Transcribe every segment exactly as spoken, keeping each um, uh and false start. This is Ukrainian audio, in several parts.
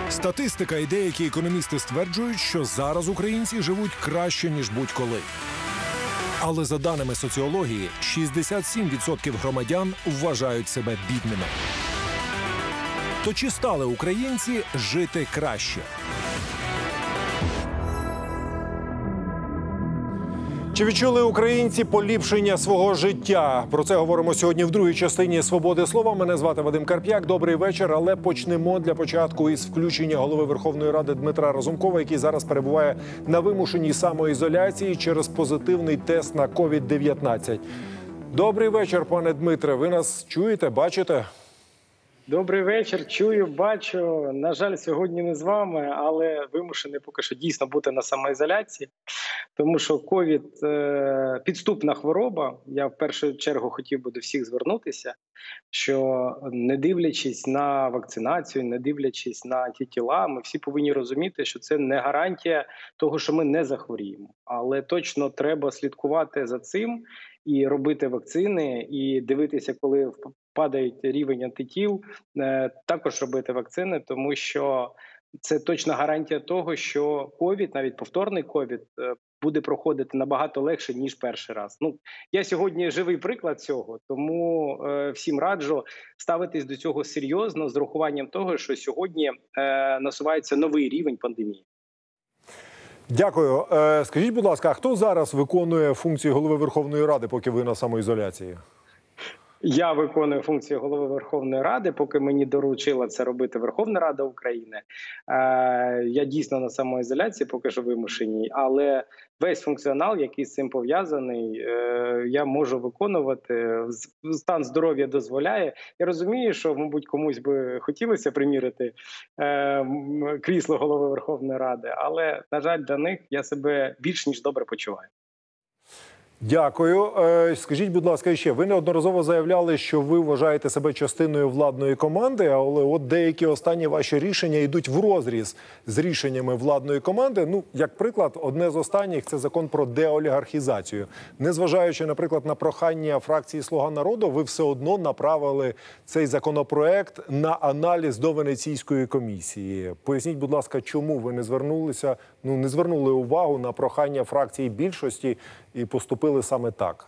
Статистика і деякі економісти стверджують, що зараз українці живуть краще, ніж будь-коли. Але за даними соціології, шістдесят сім відсотків громадян вважають себе бідними. То чи стали українці жити краще? Чи відчули українці поліпшення свого життя? Про це говоримо сьогодні в другій частині «Свободи слова». Мене звати Вадим Карп'як. Добрий вечір, але почнемо для початку із включення голови Верховної Ради Дмитра Разумкова, який зараз перебуває на вимушеній самоізоляції через позитивний тест на ковід дев'ятнадцять. Добрий вечір, пане Дмитре. Ви нас чуєте, бачите? Добрий вечір. Чую, бачу. На жаль, сьогодні не з вами, але вимушений поки що дійсно бути на самоізоляції. Тому що ковід – підступна хвороба. Я в першу чергу хотів би до всіх звернутися, що не дивлячись на вакцинацію, не дивлячись на антитіла, ми всі повинні розуміти, що це не гарантія того, що ми не захворіємо. Але точно треба слідкувати за цим і робити вакцини, і дивитися, коли падає рівень антитіл, також робити вакцини, тому що це точна гарантія того, що ковід, навіть повторний ковід, буде проходити набагато легше, ніж перший раз. Ну, я сьогодні живий приклад цього, тому е, всім раджу ставитись до цього серйозно, з урахуванням того, що сьогодні е, насувається новий рівень пандемії. Дякую. Е, скажіть, будь ласка, а хто зараз виконує функції голови Верховної Ради, поки ви на самоізоляції? Я виконую функцію голови Верховної Ради, поки мені доручила це робити Верховна Рада України. Е, я дійсно на самоізоляції, поки що вимушеній, але весь функціонал, який з цим пов'язаний, е, я можу виконувати. Стан здоров'я дозволяє. Я розумію, що, мабуть, комусь би хотілося примірити е, крісло голови Верховної Ради, але, на жаль, для них я себе більш ніж добре почуваю. Дякую. Скажіть, будь ласка, ще, ви неодноразово заявляли, що ви вважаєте себе частиною владної команди, але от деякі останні ваші рішення йдуть врозріз з рішеннями владної команди. Ну, як приклад, одне з останніх – це закон про деолігархізацію. Незважаючи, наприклад, на прохання фракції «Слуга народу», ви все одно направили цей законопроект на аналіз до Венеційської комісії. Поясніть, будь ласка, чому ви не звернулися, ну, не звернули увагу на прохання фракції більшості і поступили саме так?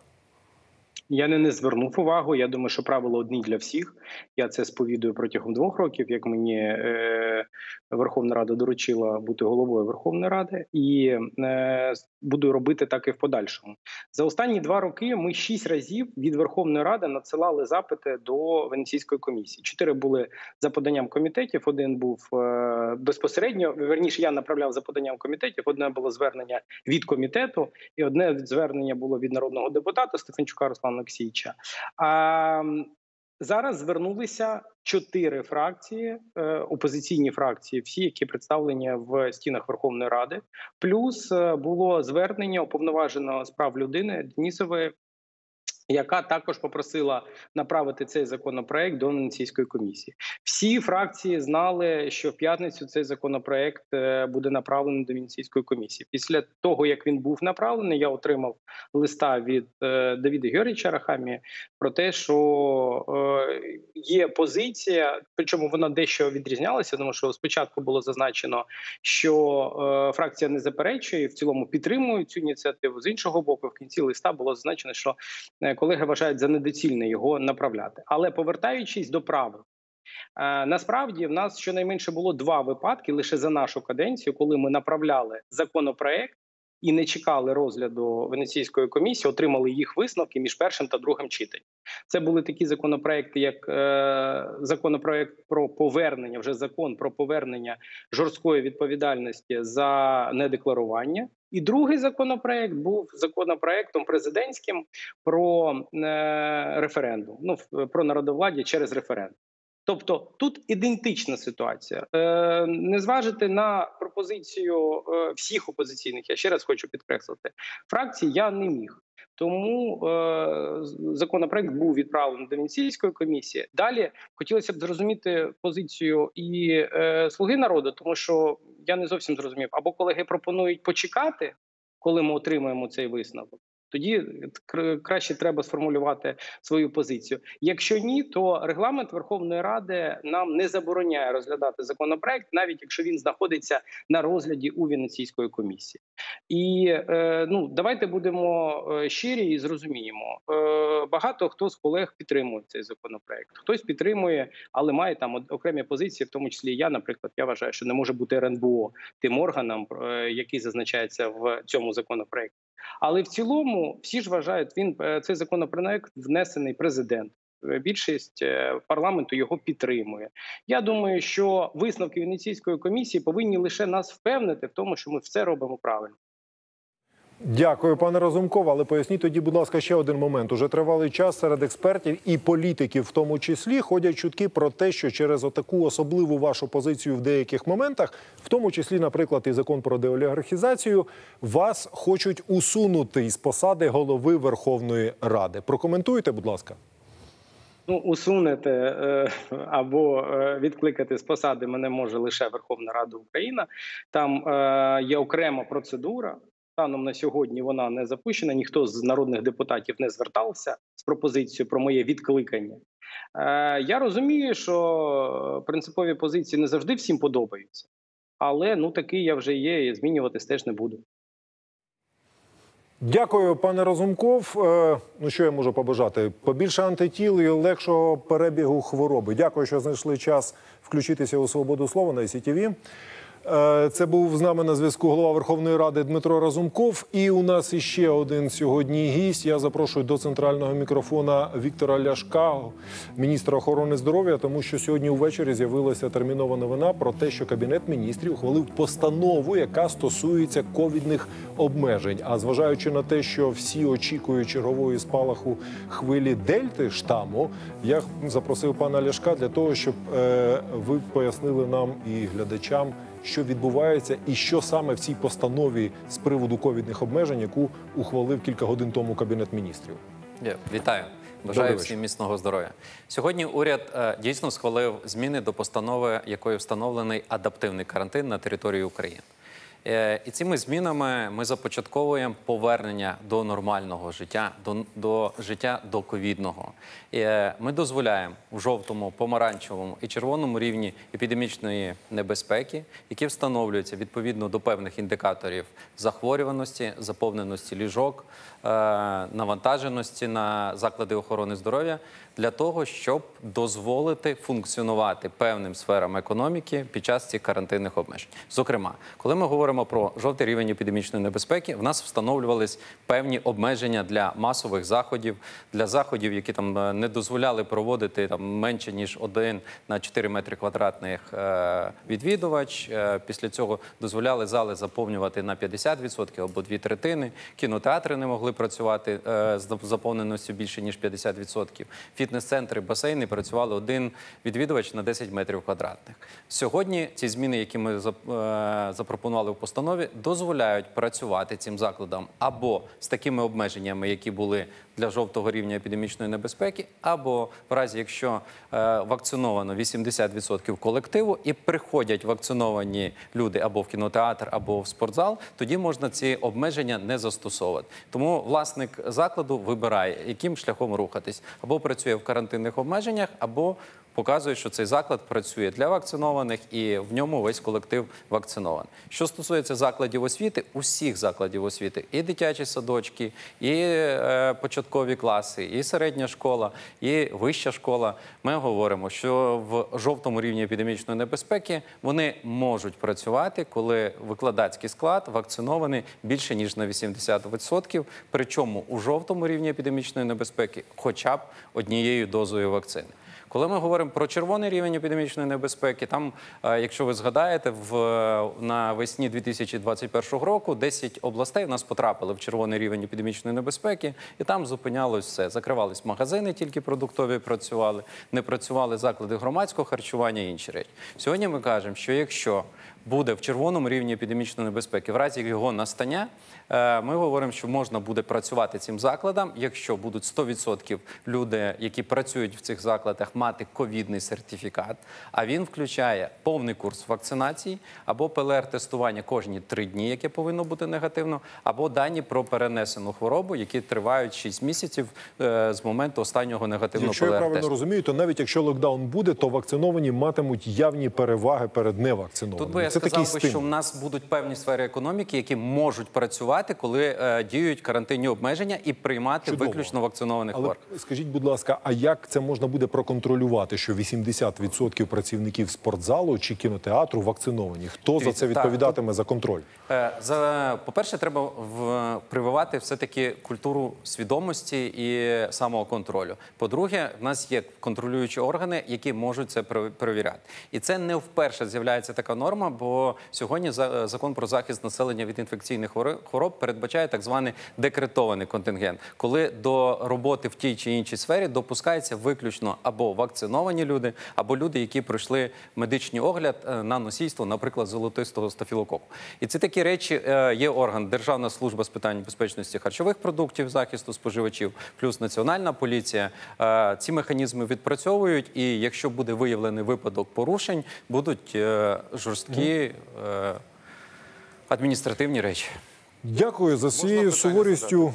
Я не, не звернув увагу. Я думаю, що правила одні для всіх. Я це сповідую протягом двох років, як мені е, Верховна Рада доручила бути головою Верховної Ради. І е, буду робити так і в подальшому. За останні два роки ми шість разів від Верховної Ради надсилали запити до Венеційської комісії. Чотири були за поданням комітетів, один був е, безпосередньо, верніше я направляв за поданням комітетів, одне було звернення від комітету і одне звернення було від народного депутата Стефанчука Руслана Олексійовича. А зараз звернулися чотири фракції, е, опозиційні фракції, всі, які представлені в стінах Верховної Ради. Плюс е, було звернення уповноваженого з прав людини Денісової, яка також попросила направити цей законопроект до Венеційської комісії. Всі фракції знали, що в п'ятницю цей законопроект буде направлений до Венеційської комісії. Після того, як він був направлений, я отримав листа від е, Давида Георгійовича Арахамії про те, що е, є позиція, причому вона дещо відрізнялася, тому що спочатку було зазначено, що е, фракція не заперечує, в цілому підтримує цю ініціативу. З іншого боку, в кінці листа було зазначено, що е, колеги вважають за недоцільне його направляти. Але повертаючись до правил, е, насправді в нас щонайменше було два випадки лише за нашу каденцію, коли ми направляли законопроект і не чекали розгляду Венеційської комісії, отримали їх висновки між першим та другим читанням. Це були такі законопроекти, як е, законопроект про повернення, вже закон про повернення жорсткої відповідальності за недекларування. І другий законопроект був законопроектом президентським про е, референдум, ну, про народовладдя через референдум. Тобто тут ідентична ситуація. Е, не зважити на пропозицію е, всіх опозиційних, я ще раз хочу підкреслити, фракцій я не міг. Тому е, законопроект був відправлений до Венеційської комісії. Далі хотілося б зрозуміти позицію і е, «Слуги народу», тому що я не зовсім зрозумів. Або колеги пропонують почекати, коли ми отримаємо цей висновок, Тоді краще треба сформулювати свою позицію. Якщо ні, то регламент Верховної Ради нам не забороняє розглядати законопроект, навіть якщо він знаходиться на розгляді у Венеційської комісії. І е, ну давайте будемо щирі і зрозуміємо. Е, багато хто з колег підтримує цей законопроект, хтось підтримує, але має там окремі позиції, в тому числі я, наприклад, я вважаю, що не може бути ер ен бе о тим органом, е, який зазначається в цьому законопроекті. Але в цілому всі ж вважають, він цей законопроект внесений президент. Більшість парламенту його підтримує. Я думаю, що висновки Венеційської комісії повинні лише нас впевнити в тому, що ми все робимо правильно. Дякую, пане Разумков. Але поясніть тоді, будь ласка, ще один момент. Уже тривалий час серед експертів і політиків в тому числі ходять чутки про те, що через отаку особливу вашу позицію в деяких моментах, в тому числі, наприклад, і закон про деолігархізацію, вас хочуть усунути із посади голови Верховної Ради. Прокоментуйте, будь ласка. Ну, усунути е, або е, відкликати з посади мене може лише Верховна Рада України. Там е, є окрема процедура. Станом на сьогодні вона не запущена, ніхто з народних депутатів не звертався з пропозицією про моє відкликання. Е, я розумію, що принципові позиції не завжди всім подобаються, але ну такий я вже є і змінюватись теж не буду. Дякую, пане Разумков. Е, ну, що я можу побажати? Побільше антитіл і легшого перебігу хвороби. Дякую, що знайшли час включитися у «Свободу слова» на ай сі ті ві. Це був з нами на зв'язку голова Верховної Ради Дмитро Разумков. І у нас іще один сьогодні гість. Я запрошую до центрального мікрофона Віктора Ляшка, міністра охорони здоров'я, тому що сьогодні увечері з'явилася термінова новина про те, що Кабінет міністрів ухвалив постанову, яка стосується ковідних обмежень. А зважаючи на те, що всі очікують чергової спалаху хвилі дельти штаму, я запросив пана Ляшка для того, щоб е, ви пояснили нам і глядачам, що відбувається і що саме в цій постанові з приводу ковідних обмежень, яку ухвалив кілька годин тому Кабінет міністрів. Вітаю. Бажаю всім міцного здоров'я. Сьогодні уряд е, дійсно схвалив зміни до постанови, якою встановлений адаптивний карантин на території України. Е, і цими змінами ми започатковуємо повернення до нормального життя, до, до життя до ковідного. Е, ми дозволяємо у жовтому, помаранчевому і червоному рівні епідемічної небезпеки, які встановлюються відповідно до певних індикаторів захворюваності, заповненості ліжок, е, навантаженості на заклади охорони здоров'я, для того, щоб дозволити функціонувати певним сферам економіки під час цих карантинних обмежень. Зокрема, коли ми говоримо про жовтий рівень епідемічної небезпеки, в нас встановлювались певні обмеження для масових заходів, для заходів, які там не дозволяли проводити там менше ніж один на чотири метри квадратних е, відвідувач. Е, після цього дозволяли зали заповнювати на п'ятдесят відсотків або дві третини. Кінотеатри не могли працювати е, з заповненістю більше ніж п'ятдесят відсотків. Фітнес-центри, басейни працювали один відвідувач на десять метрів квадратних. Сьогодні ці зміни, які ми запропонували в постанові, дозволяють працювати цим закладам або з такими обмеженнями, які були для жовтого рівня епідемічної небезпеки, або в разі, якщо е, вакциновано вісімдесят відсотків колективу і приходять вакциновані люди або в кінотеатр, або в спортзал, тоді можна ці обмеження не застосовувати. Тому власник закладу вибирає, яким шляхом рухатись. Або працює в карантинних обмеженнях, або показує, що цей заклад працює для вакцинованих і в ньому весь колектив вакцинований. Що стосується закладів освіти, усіх закладів освіти, і дитячі садочки, і е, початкові класи, і середня школа, і вища школа, ми говоримо, що в жовтому рівні епідемічної небезпеки вони можуть працювати, коли викладацький склад вакцинований більше ніж на вісімдесят відсотків, причому у жовтому рівні епідемічної небезпеки хоча б однією дозою вакцини. Коли ми говоримо про червоний рівень епідемічної небезпеки, там, якщо ви згадаєте, в, навесні дві тисячі двадцять першого року десять областей у нас потрапили в червоний рівень епідемічної небезпеки, і там зупинялось все. Закривались магазини, тільки продуктові працювали, не працювали заклади громадського харчування і інші речі. Сьогодні ми кажемо, що якщо буде в червоному рівні епідемічної небезпеки. В разі його настання ми говоримо, що можна буде працювати цим закладам, якщо будуть сто відсотків люди, які працюють в цих закладах, мати ковідний сертифікат, а він включає повний курс вакцинації або ПЛР-тестування кожні три дні, яке повинно бути негативно, або дані про перенесену хворобу, які тривають шість місяців з моменту останнього негативного ПЛР-тесту. Якщо я правильно розумію, то навіть якщо локдаун буде, то вакциновані матимуть явні переваги перед невакцинованими. Тут би я Це сказав, би, що в нас будуть певні сфери економіки, які можуть працювати, коли е, діють карантинні обмеження і приймати Чудово. виключно вакцинованих Але хворих. скажіть, будь ласка, а як це можна буде проконтролювати, що вісімдесят відсотків працівників спортзалу чи кінотеатру вакциновані? Хто Дивіться, за це відповідатиме, так, за контроль? Е, за, по-перше, треба в, прививати все-таки культуру свідомості і самоконтролю. По-друге, в нас є контролюючі органи, які можуть це перевіряти. І це не вперше з'являється така норма, бо сьогодні закон про захист населення від інфекційних хвороб передбачає так званий декретований контингент, коли до роботи в тій чи іншій сфері допускаються виключно або вакциновані люди, або люди, які пройшли медичний огляд на носійство, наприклад, золотистого стафілококу. І це такі речі, є орган Державна служба з питань безпечності харчових продуктів, захисту споживачів, плюс Національна поліція. Ці механізми відпрацьовують, і якщо буде виявлений випадок порушень, будуть жорсткі адміністративні речі. Дякую за цією суворістю.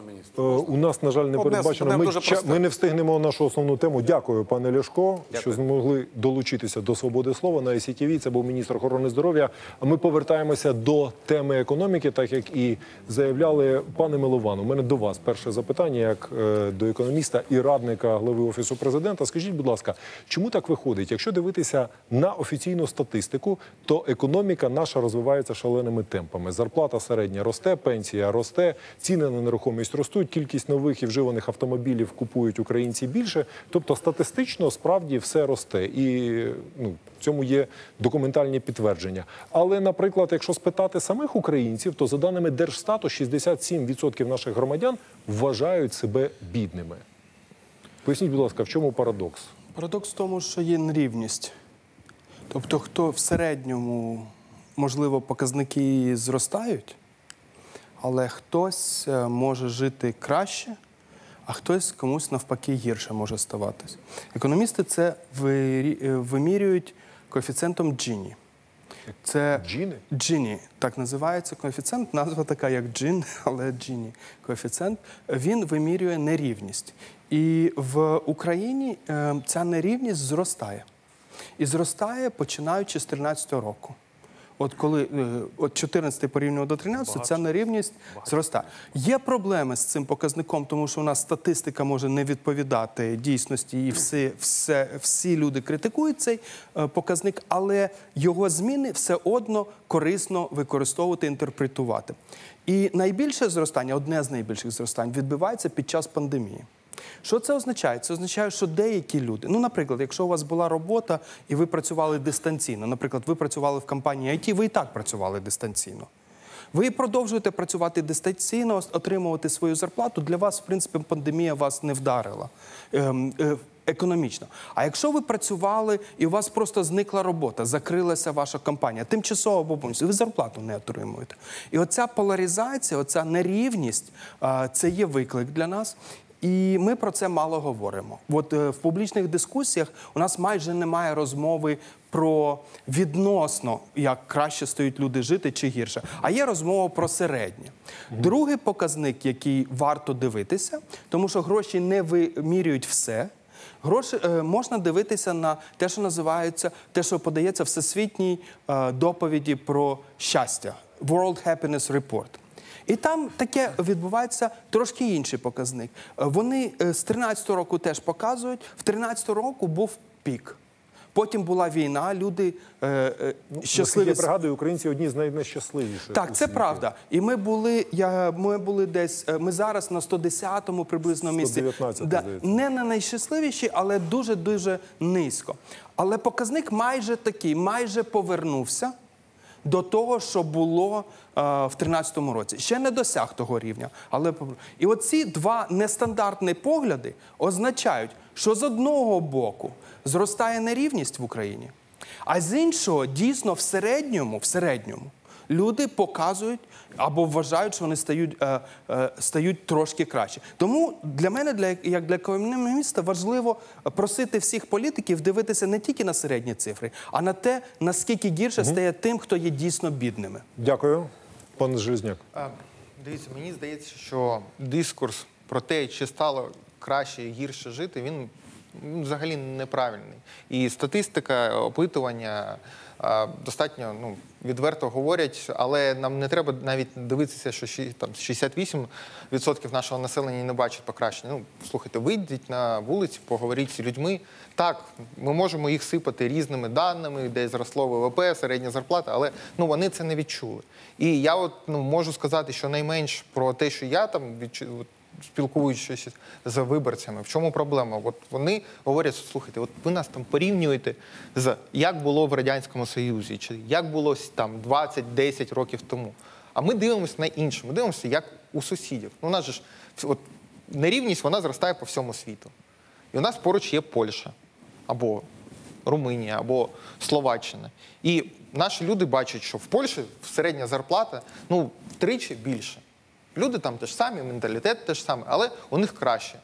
У нас, на жаль, не передбачено. Ми, ми не встигнемо нашу основну тему. Дякую, пане Ляшко, Дякую. що змогли долучитися до «Свободи слова» на ай сі ті ві. Це був міністр охорони здоров'я. А ми повертаємося до теми економіки, так як і заявляли. Пане Милован, у мене до вас перше запитання, як до економіста і радника глави Офісу Президента. Скажіть, будь ласка, чому так виходить? Якщо дивитися на офіційну статистику, то економіка наша розвивається шаленими темпами. Зарплата середня росте, пенсія росте, ціни на нерухомість ростуть, кількість нових і вживаних автомобілів купують українці більше. Тобто статистично справді все росте. І ну, в цьому є документальні підтвердження. Але, наприклад, якщо спитати самих українців, то за даними Держстату шістдесят сім відсотків наших громадян вважають себе бідними. Поясніть, будь ласка, в чому парадокс? Парадокс в тому, що є нерівність. Тобто, хто в середньому, можливо, показники зростають, але хтось може жити краще, а хтось комусь навпаки гірше може ставатись. Економісти це вимірюють коефіцієнтом Джіні. Це Джіни? Джіні, так називається коефіцієнт, назва така як Джін, але Джіні коефіцієнт. Він вимірює нерівність. І в Україні ця нерівність зростає. І зростає, починаючи з тринадцятого року. От коли от чотирнадцятий порівняно до тринадцятого, ця нерівність зростає. Є проблеми з цим показником, тому що у нас статистика може не відповідати дійсності, і всі, все, всі люди критикують цей е, показник, але його зміни все одно корисно використовувати, інтерпретувати. І найбільше зростання, одне з найбільших зростань, відбувається під час пандемії. Що це означає? Це означає, що деякі люди, ну, наприклад, якщо у вас була робота і ви працювали дистанційно, наприклад, ви працювали в компанії ай ті, ви і так працювали дистанційно. Ви продовжуєте працювати дистанційно, отримувати свою зарплату, для вас, в принципі, пандемія вас не вдарила ем, е, економічно. А якщо ви працювали і у вас просто зникла робота, закрилася ваша компанія, тимчасово або повністю, ви зарплату не отримуєте. І оця поляризація, оця нерівність, е, це є виклик для нас. І ми про це мало говоримо. От е, в публічних дискусіях у нас майже немає розмови про відносно, як краще стають люди жити чи гірше, а є розмова про середнє. Mm-hmm. Другий показник, який варто дивитися, тому що гроші не вимірюють все. Гроші е, можна дивитися на те, що називається, те, що подається в всесвітній е, доповіді про щастя. World Happiness Report. І там таке відбувається трошки інший показник. Вони з тринадцятого року теж показують, в тринадцятого року був пік. Потім була війна, люди е, е, щасливі. Я пригадую, українці одні з найнещасливіших. Так, це правда. І ми були, я, ми були десь, ми зараз на сто десятому приблизно місці. сто дев'ятнадцятому, да, здається. Не на найщасливіші, але дуже-дуже низько. Але показник майже такий, майже повернувся до того, що було е, в тринадцятому році. Ще не досяг того рівня. Але... І оці два нестандартні погляди означають, що з одного боку зростає нерівність в Україні, А з іншого, дійсно, в середньому, в середньому люди показують або вважають, що вони стають, е, е, стають трошки краще. Тому для мене, для, як для економіста, важливо просити всіх політиків дивитися не тільки на середні цифри, а на те, наскільки гірше угу. стає тим, хто є дійсно бідними. Дякую. Пане Железняк. А, дивіться, мені здається, що дискурс про те, чи стало краще і гірше жити, він взагалі неправильний. І статистика, опитування а, достатньо ну, відверто говорять, але нам не треба навіть дивитися, що там, шістдесят вісім відсотків нашого населення не бачить покращення. Ну, слухайте, вийдіть на вулиці, поговоріть з людьми. Так, ми можемо їх сипати різними даними, де зросло ВВП, середня зарплата, але ну, вони це не відчули. І я от, ну, можу сказати, що найменш про те, що я там відчув, спілкуючись з виборцями. В чому проблема? От вони говорять, слухайте, от ви нас там порівнюєте з як було в Радянському Союзі, чи як було там двадцять-десять років тому. А ми дивимося на інше. Ми дивимося, як у сусідів. Ну, у нас же ж от, нерівність, вона зростає по всьому світу. І у нас поруч є Польща, або Румунія, або Словаччина. І наші люди бачать, що в Польщі середня зарплата, ну, втричі більше. Люди там теж самі, менталітет теж самий, але у них краще.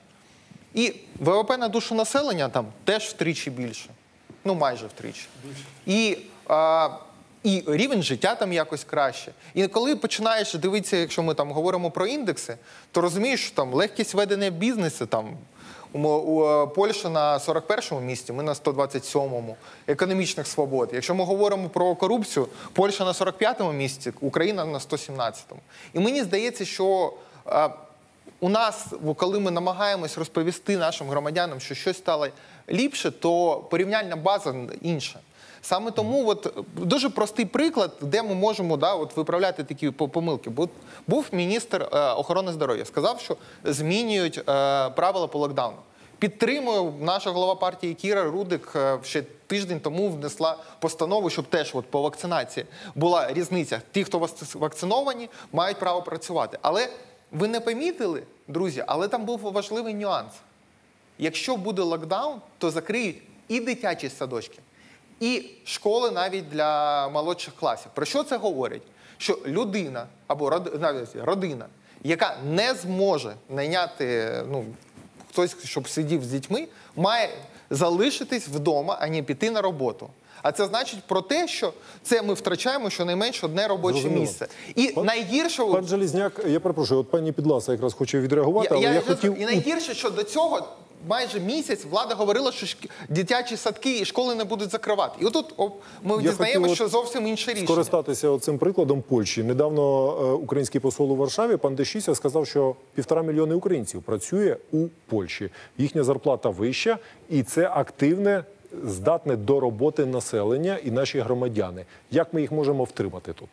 І ВВП на душу населення там теж втричі більше. Ну, майже втричі. І, а, і рівень життя там якось краще. І коли починаєш дивитися, якщо ми там говоримо про індекси, то розумієш, що там легкість ведення бізнесу, там, у, у Польща на сорок першому місці, ми на сто двадцять сьомому, економічних свобод. Якщо ми говоримо про корупцію, Польща на сорок п'ятому місці, Україна на сто сімнадцятому. І мені здається, що а, у нас, коли ми намагаємось розповісти нашим громадянам, що щось стало ліпше, то порівняльна база інша. Саме тому от, дуже простий приклад, де ми можемо да, от, виправляти такі помилки. Був міністр е, охорони здоров'я, сказав, що змінюють е, правила по локдауну. Підтримую, наша голова партії Кіра Рудик е, ще тиждень тому внесла постанову, щоб теж от, по вакцинації була різниця. Ті, хто вакциновані, мають право працювати. Але ви не помітили, друзі, але там був важливий нюанс. Якщо буде локдаун, то закриють і дитячі садочки, і школи навіть для молодших класів. Про що це говорить? Що людина або родина, яка не зможе найняти ну, хтось, щоб сидів з дітьми, має залишитись вдома, а не піти на роботу. А це значить про те, що це ми втрачаємо щонайменше одне робоче Зрозуміло. місце. І пан, найгірше... Пан Железняк, я перепрошую, от пані Підласа якраз хоче відреагувати, я, але я, я, я хотів... І найгірше, що до цього майже місяць влада говорила, що дитячі садки і школи не будуть закривати. І отут ми дізнаємося, що зовсім інше рішення. Скористатися цим прикладом Польщі. Недавно е, український посол у Варшаві, пан Дещіся, сказав, що півтора мільйони українців працює у Польщі. Їхня зарплата вища, і це активне, здатне до роботи населення і наші громадяни. Як ми їх можемо втримати тут?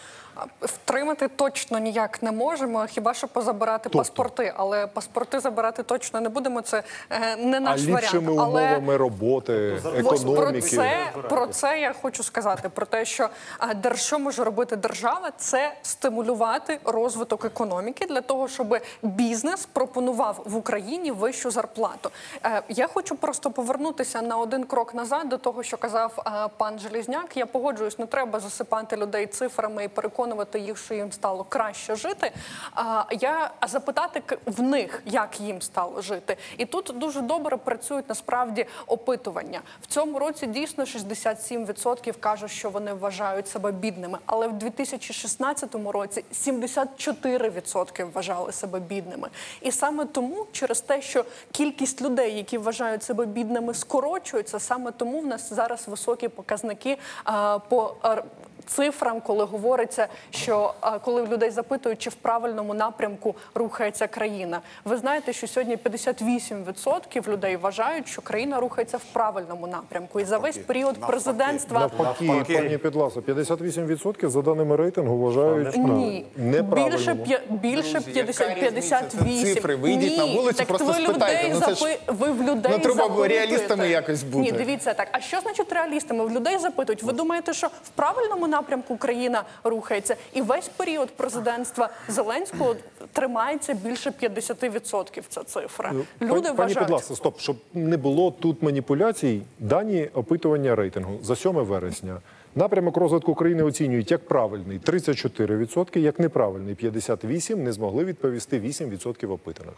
Втримати точно ніяк не можемо, хіба що позабирати тобто? паспорти. Але паспорти забирати точно не будемо, це е, не наш варіант. А ліпшими Але... умовами роботи, Ось економіки. Про це, про це я хочу сказати, про те, що е, що може робити держава, це стимулювати розвиток економіки для того, щоб бізнес пропонував в Україні вищу зарплату. Е, я хочу просто повернутися на один крок назад до того, що казав е, пан Железняк. Я погоджуюсь, не треба засипати людей цифрами і переконувати їх, що їм стало краще жити, а я запитати в них, як їм стало жити. І тут дуже добре працюють насправді опитування. В цьому році дійсно шістдесят сім відсотків кажуть, що вони вважають себе бідними, але в дві тисячі шістнадцятому році сімдесят чотири відсотки вважали себе бідними. І саме тому, через те, що кількість людей, які вважають себе бідними, скорочується, саме тому в нас зараз високі показники а, по цифрам, коли говориться, що коли людей запитують, чи в правильному напрямку рухається країна. Ви знаєте, що сьогодні п'ятдесят вісім відсотків людей вважають, що країна рухається в правильному напрямку. І за весь період президентства... Навпаки, Навпаки. пані Підласо, п'ятдесят вісім відсотків за даними рейтингу вважають Ні, більше, більше п'ятдесят вісім. Цифри, вийдіть на вулицю, так просто ви спитайте. Людей ну, запи... Ви в людей ну, треба запитуєте. реалістами якось бути. Ні, дивіться так. А що значить реалістами? В людей запитують. Ви думаєте, що в правильному напрямку країна рухається. І весь період президентства Зеленського тримається більше п'ятдесят відсотків ця цифра. Люди Пані, вважають... Пані, будь ласка, стоп, щоб не було тут маніпуляцій, дані опитування рейтингу за сьоме вересня. Напрямок розвитку України оцінюють як правильний – тридцять чотири відсотки, як неправильний – п'ятдесят вісім відсотків, не змогли відповісти вісім відсотків опитаних.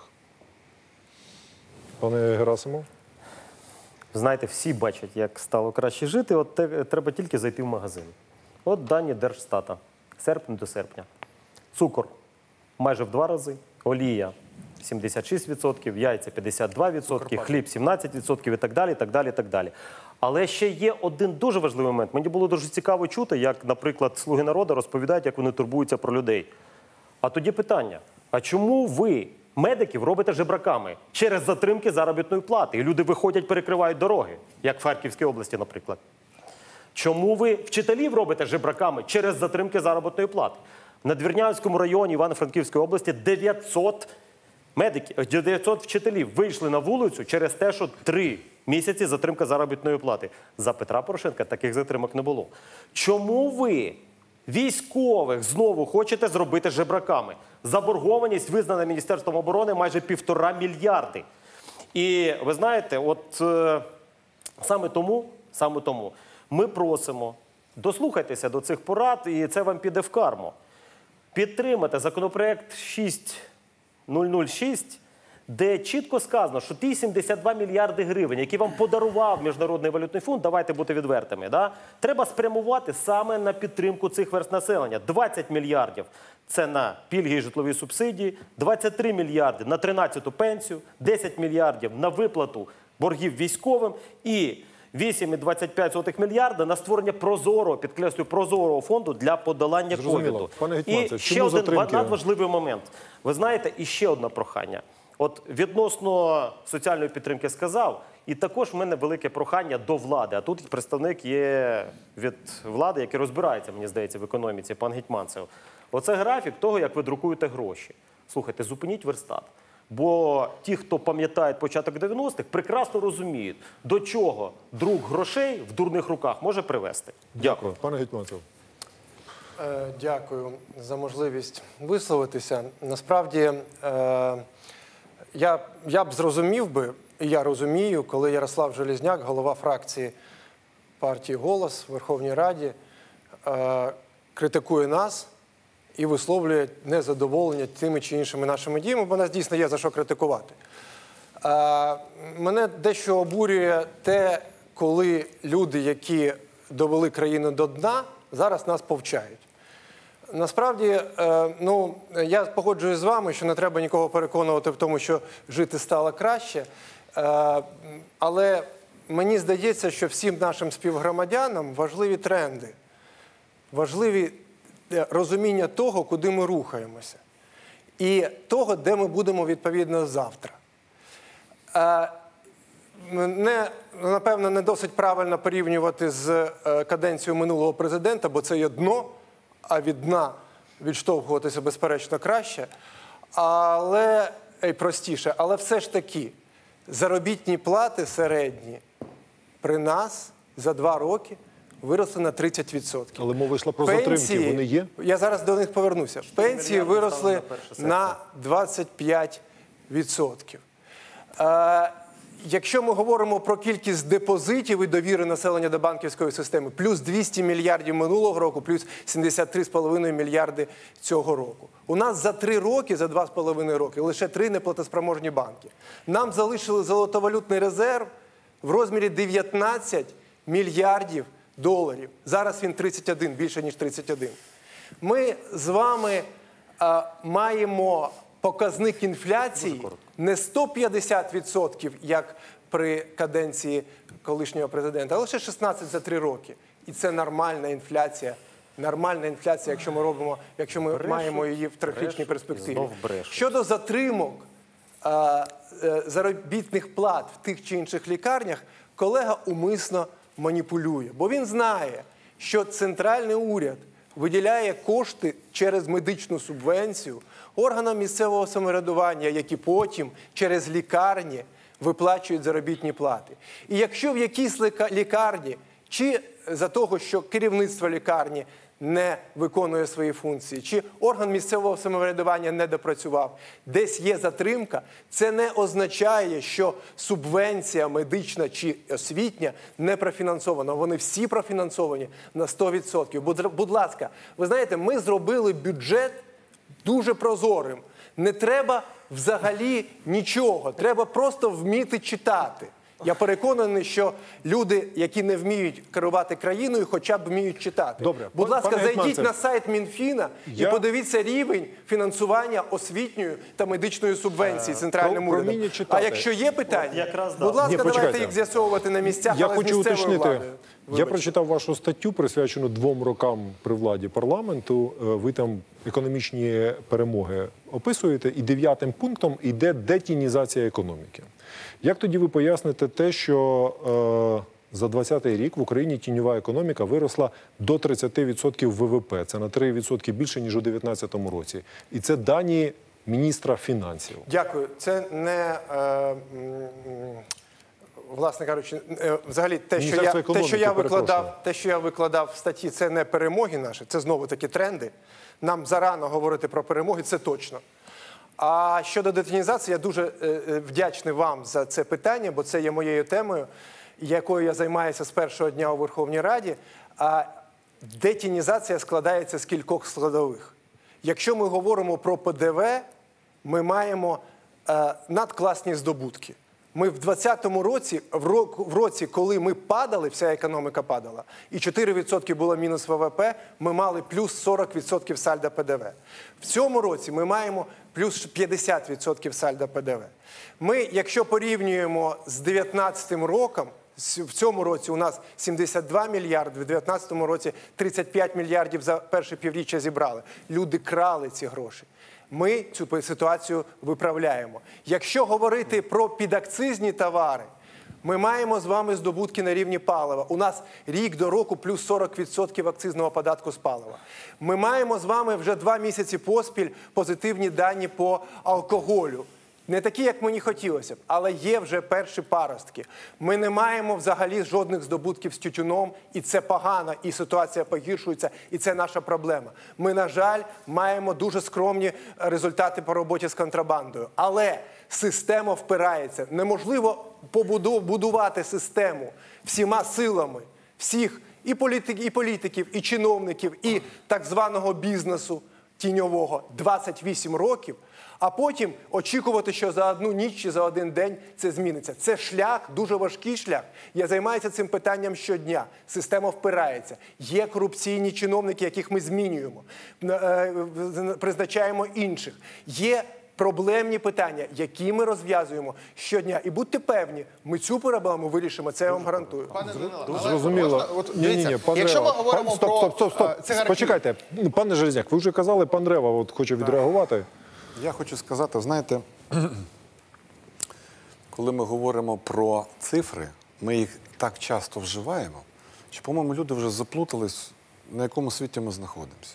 Пане Герасимов? Знаєте, всі бачать, як стало краще жити, от те, треба тільки зайти в магазин. От дані Держстата, серпня до серпня. Цукор майже в два рази, олія сімдесят шість відсотків, яйця п'ятдесят два відсотки, хліб сімнадцять відсотків і так далі, і так далі, і так далі. Але ще є один дуже важливий момент. Мені було дуже цікаво чути, як, наприклад, «Слуги народу» розповідають, як вони турбуються про людей. А тоді питання, а чому ви медиків робите жебраками через затримки заробітної плати? І люди виходять, перекривають дороги, як в Харківській області, наприклад. Чому ви вчителів робите жебраками через затримки заробітної плати? В Надвірнянському районі Івано-Франківської області дев'ятсот медиків, дев'ятсот вчителів вийшли на вулицю через те, що три місяці затримка заробітної плати. За Петра Порошенка таких затримок не було. Чому ви військових знову хочете зробити жебраками? Заборгованість визнана Міністерством оборони майже півтора мільярди. І ви знаєте, от е, саме тому, саме тому ми просимо, дослухайтеся до цих порад, і це вам піде в карму. Підтримати законопроект шість нуль нуль шість, де чітко сказано, що ті сімдесят два мільярди гривень, які вам подарував Міжнародний валютний фонд, давайте бути відвертими, да? Треба спрямувати саме на підтримку цих верств населення. двадцять мільярдів – це на пільги і житлові субсидії, двадцять три мільярди – на тринадцяту пенсію, десять мільярдів – на виплату боргів військовим і вісім цілих двадцять п'ять сотих мільярда на створення прозорого, підкреслюю, прозорого фонду для подолання ковіду. І ще один надважливий момент. Ви знаєте, і ще одне прохання. От відносно соціальної підтримки сказав, і також в мене велике прохання до влади. А тут представник є від влади, який розбирається, мені здається, в економіці, пан Гетманцев. Оце графік того, як ви друкуєте гроші. Слухайте, зупиніть верстат. Бо ті, хто пам'ятають початок дев'яностих, прекрасно розуміють, до чого друк грошей в дурних руках може привести. Дякую. Пане Гетманцев. Дякую за можливість висловитися. Насправді, я, я б зрозумів би, і я розумію, коли Ярослав Железняк, голова фракції партії «Голос» в Верховній Раді, критикує нас і висловлює незадоволення тими чи іншими нашими діями, бо нас дійсно є за що критикувати. Мене дещо обурює те, коли люди, які довели країну до дна, зараз нас повчають. Насправді, ну, я погоджуюсь з вами, що не треба нікого переконувати в тому, що жити стало краще, але мені здається, що всім нашим співгромадянам важливі тренди, важливі розуміння того, куди ми рухаємося, і того, де ми будемо відповідно завтра. Не, напевно, не досить правильно порівнювати з каденцією минулого президента, бо це є дно, а від дна відштовхуватися, безперечно, краще, але і простіше. Але все ж таки, заробітні плати середні при нас за два роки виросли на тридцять відсотків. Але мова йшла про затримки, вони є? Я зараз до них повернуся. Пенсії виросли на двадцять п'ять відсотків. Якщо ми говоримо про кількість депозитів і довіри населення до банківської системи, плюс двісті мільярдів минулого року, плюс сімдесят три цілих п'ять мільярди цього року. У нас за три роки, за два з половиною роки, лише три неплатоспроможні банки. Нам залишили золотовалютний резерв в розмірі дев'ятнадцять мільярдів доларів. Зараз він тридцять один, більше ніж тридцять один. Ми з вами а, маємо показник інфляції не сто п'ятдесят відсотків, як при каденції колишнього президента, а лише шістнадцять за три роки. І це нормальна інфляція. Нормальна інфляція, якщо ми робимо, якщо ми брешуть, маємо її в трьохрічній перспективі. Щодо затримок а, а, заробітних плат в тих чи інших лікарнях, колега умисно маніпулює. Бо він знає, що центральний уряд виділяє кошти через медичну субвенцію органам місцевого самоврядування, які потім через лікарні виплачують заробітні плати. І якщо в якійсь лікарні чи за того, що керівництво лікарні не виконує свої функції, чи орган місцевого самоврядування не допрацював, десь є затримка, це не означає, що субвенція медична чи освітня не профінансована. Вони всі профінансовані на сто відсотків. Будь, будь ласка, ви знаєте, ми зробили бюджет дуже прозорим. Не треба взагалі нічого, треба просто вміти читати. Я переконаний, що люди, які не вміють керувати країною, хоча б вміють читати. Добре. Будь ласка, Пане зайдіть Гетманцев, на сайт Мінфіна я... і подивіться рівень фінансування освітньої та медичної субвенції центральним про, урядом. про А якщо є питання, якраз, да. будь ласка, Ні, давайте почекайте. їх з'ясовувати на місцях, Я але хочу з місцевою уточнити. владою. Я Вибачте. прочитав вашу статтю, присвячену двом рокам при владі парламенту. Е, Ви там економічні перемоги описуєте, і дев'ятим пунктом йде детінізація економіки. Як тоді ви поясните те, що е, за двадцятий рік в Україні тіньова економіка виросла до тридцять відсотків ВВП? Це на три відсотки більше, ніж у дев'ятнадцятому році. І це дані міністра фінансів. Дякую. Це не... Е, м, власне кажучи, е, взагалі те, що я, те, що я викладав, те, що я викладав в статті, це не перемоги наші, це знову-таки тренди. Нам зарано говорити про перемоги, це точно. А щодо детінізації, я дуже е, вдячний вам за це питання, бо це є моєю темою, якою я займаюся з першого дня у Верховній Раді. А детінізація складається з кількох складових. Якщо ми говоримо про П Д В, ми маємо е, надкласні здобутки. Ми в двадцятому році, в році, коли ми падали, вся економіка падала, і чотири відсотки було мінус В В П, ми мали плюс сорок відсотків сальда П Д В. В цьому році ми маємо плюс п'ятдесят відсотків сальда П Д В. Ми, якщо порівнюємо з дев'ятнадцятим роком, в цьому році у нас сімдесят два мільярди, в дев'ятнадцятому році тридцять п'ять мільярдів за перше півріччя зібрали. Люди крали ці гроші. Ми цю ситуацію виправляємо. Якщо говорити про підакцизні товари, ми маємо з вами здобутки на рівні палива. У нас рік до року плюс сорок відсотків акцизного податку з палива. Ми маємо з вами вже два місяці поспіль позитивні дані по алкоголю. Не такі, як мені хотілося б, але є вже перші паростки. Ми не маємо взагалі жодних здобутків з тютюном, і це погано, і ситуація погіршується, і це наша проблема. Ми, на жаль, маємо дуже скромні результати по роботі з контрабандою. Але система впирається. Неможливо побудувати систему всіма силами всіх і політиків, і політиків, і чиновників, і так званого бізнесу тіньового двадцять вісім років, а потім очікувати, що за одну ніч чи за один день це зміниться. Це шлях, дуже важкий шлях. Я займаюся цим питанням щодня. Система впирається. Є корупційні чиновники, яких ми змінюємо, призначаємо інших. Є проблемні питання, які ми розв'язуємо щодня. І будьте певні, ми цю проблему вирішимо, це я вам гарантую. Пане Данило, Зрозуміло. Ні, ні, ні, пан якщо ми Рева, говоримо стоп, про стоп, стоп, стоп. цигарки. Почекайте, пане Железняк, ви вже казали, пан Рева от хоче відреагувати. Я хочу сказати, знаєте, коли ми говоримо про цифри, ми їх так часто вживаємо, що, по-моєму, люди вже заплутались, на якому світі ми знаходимося.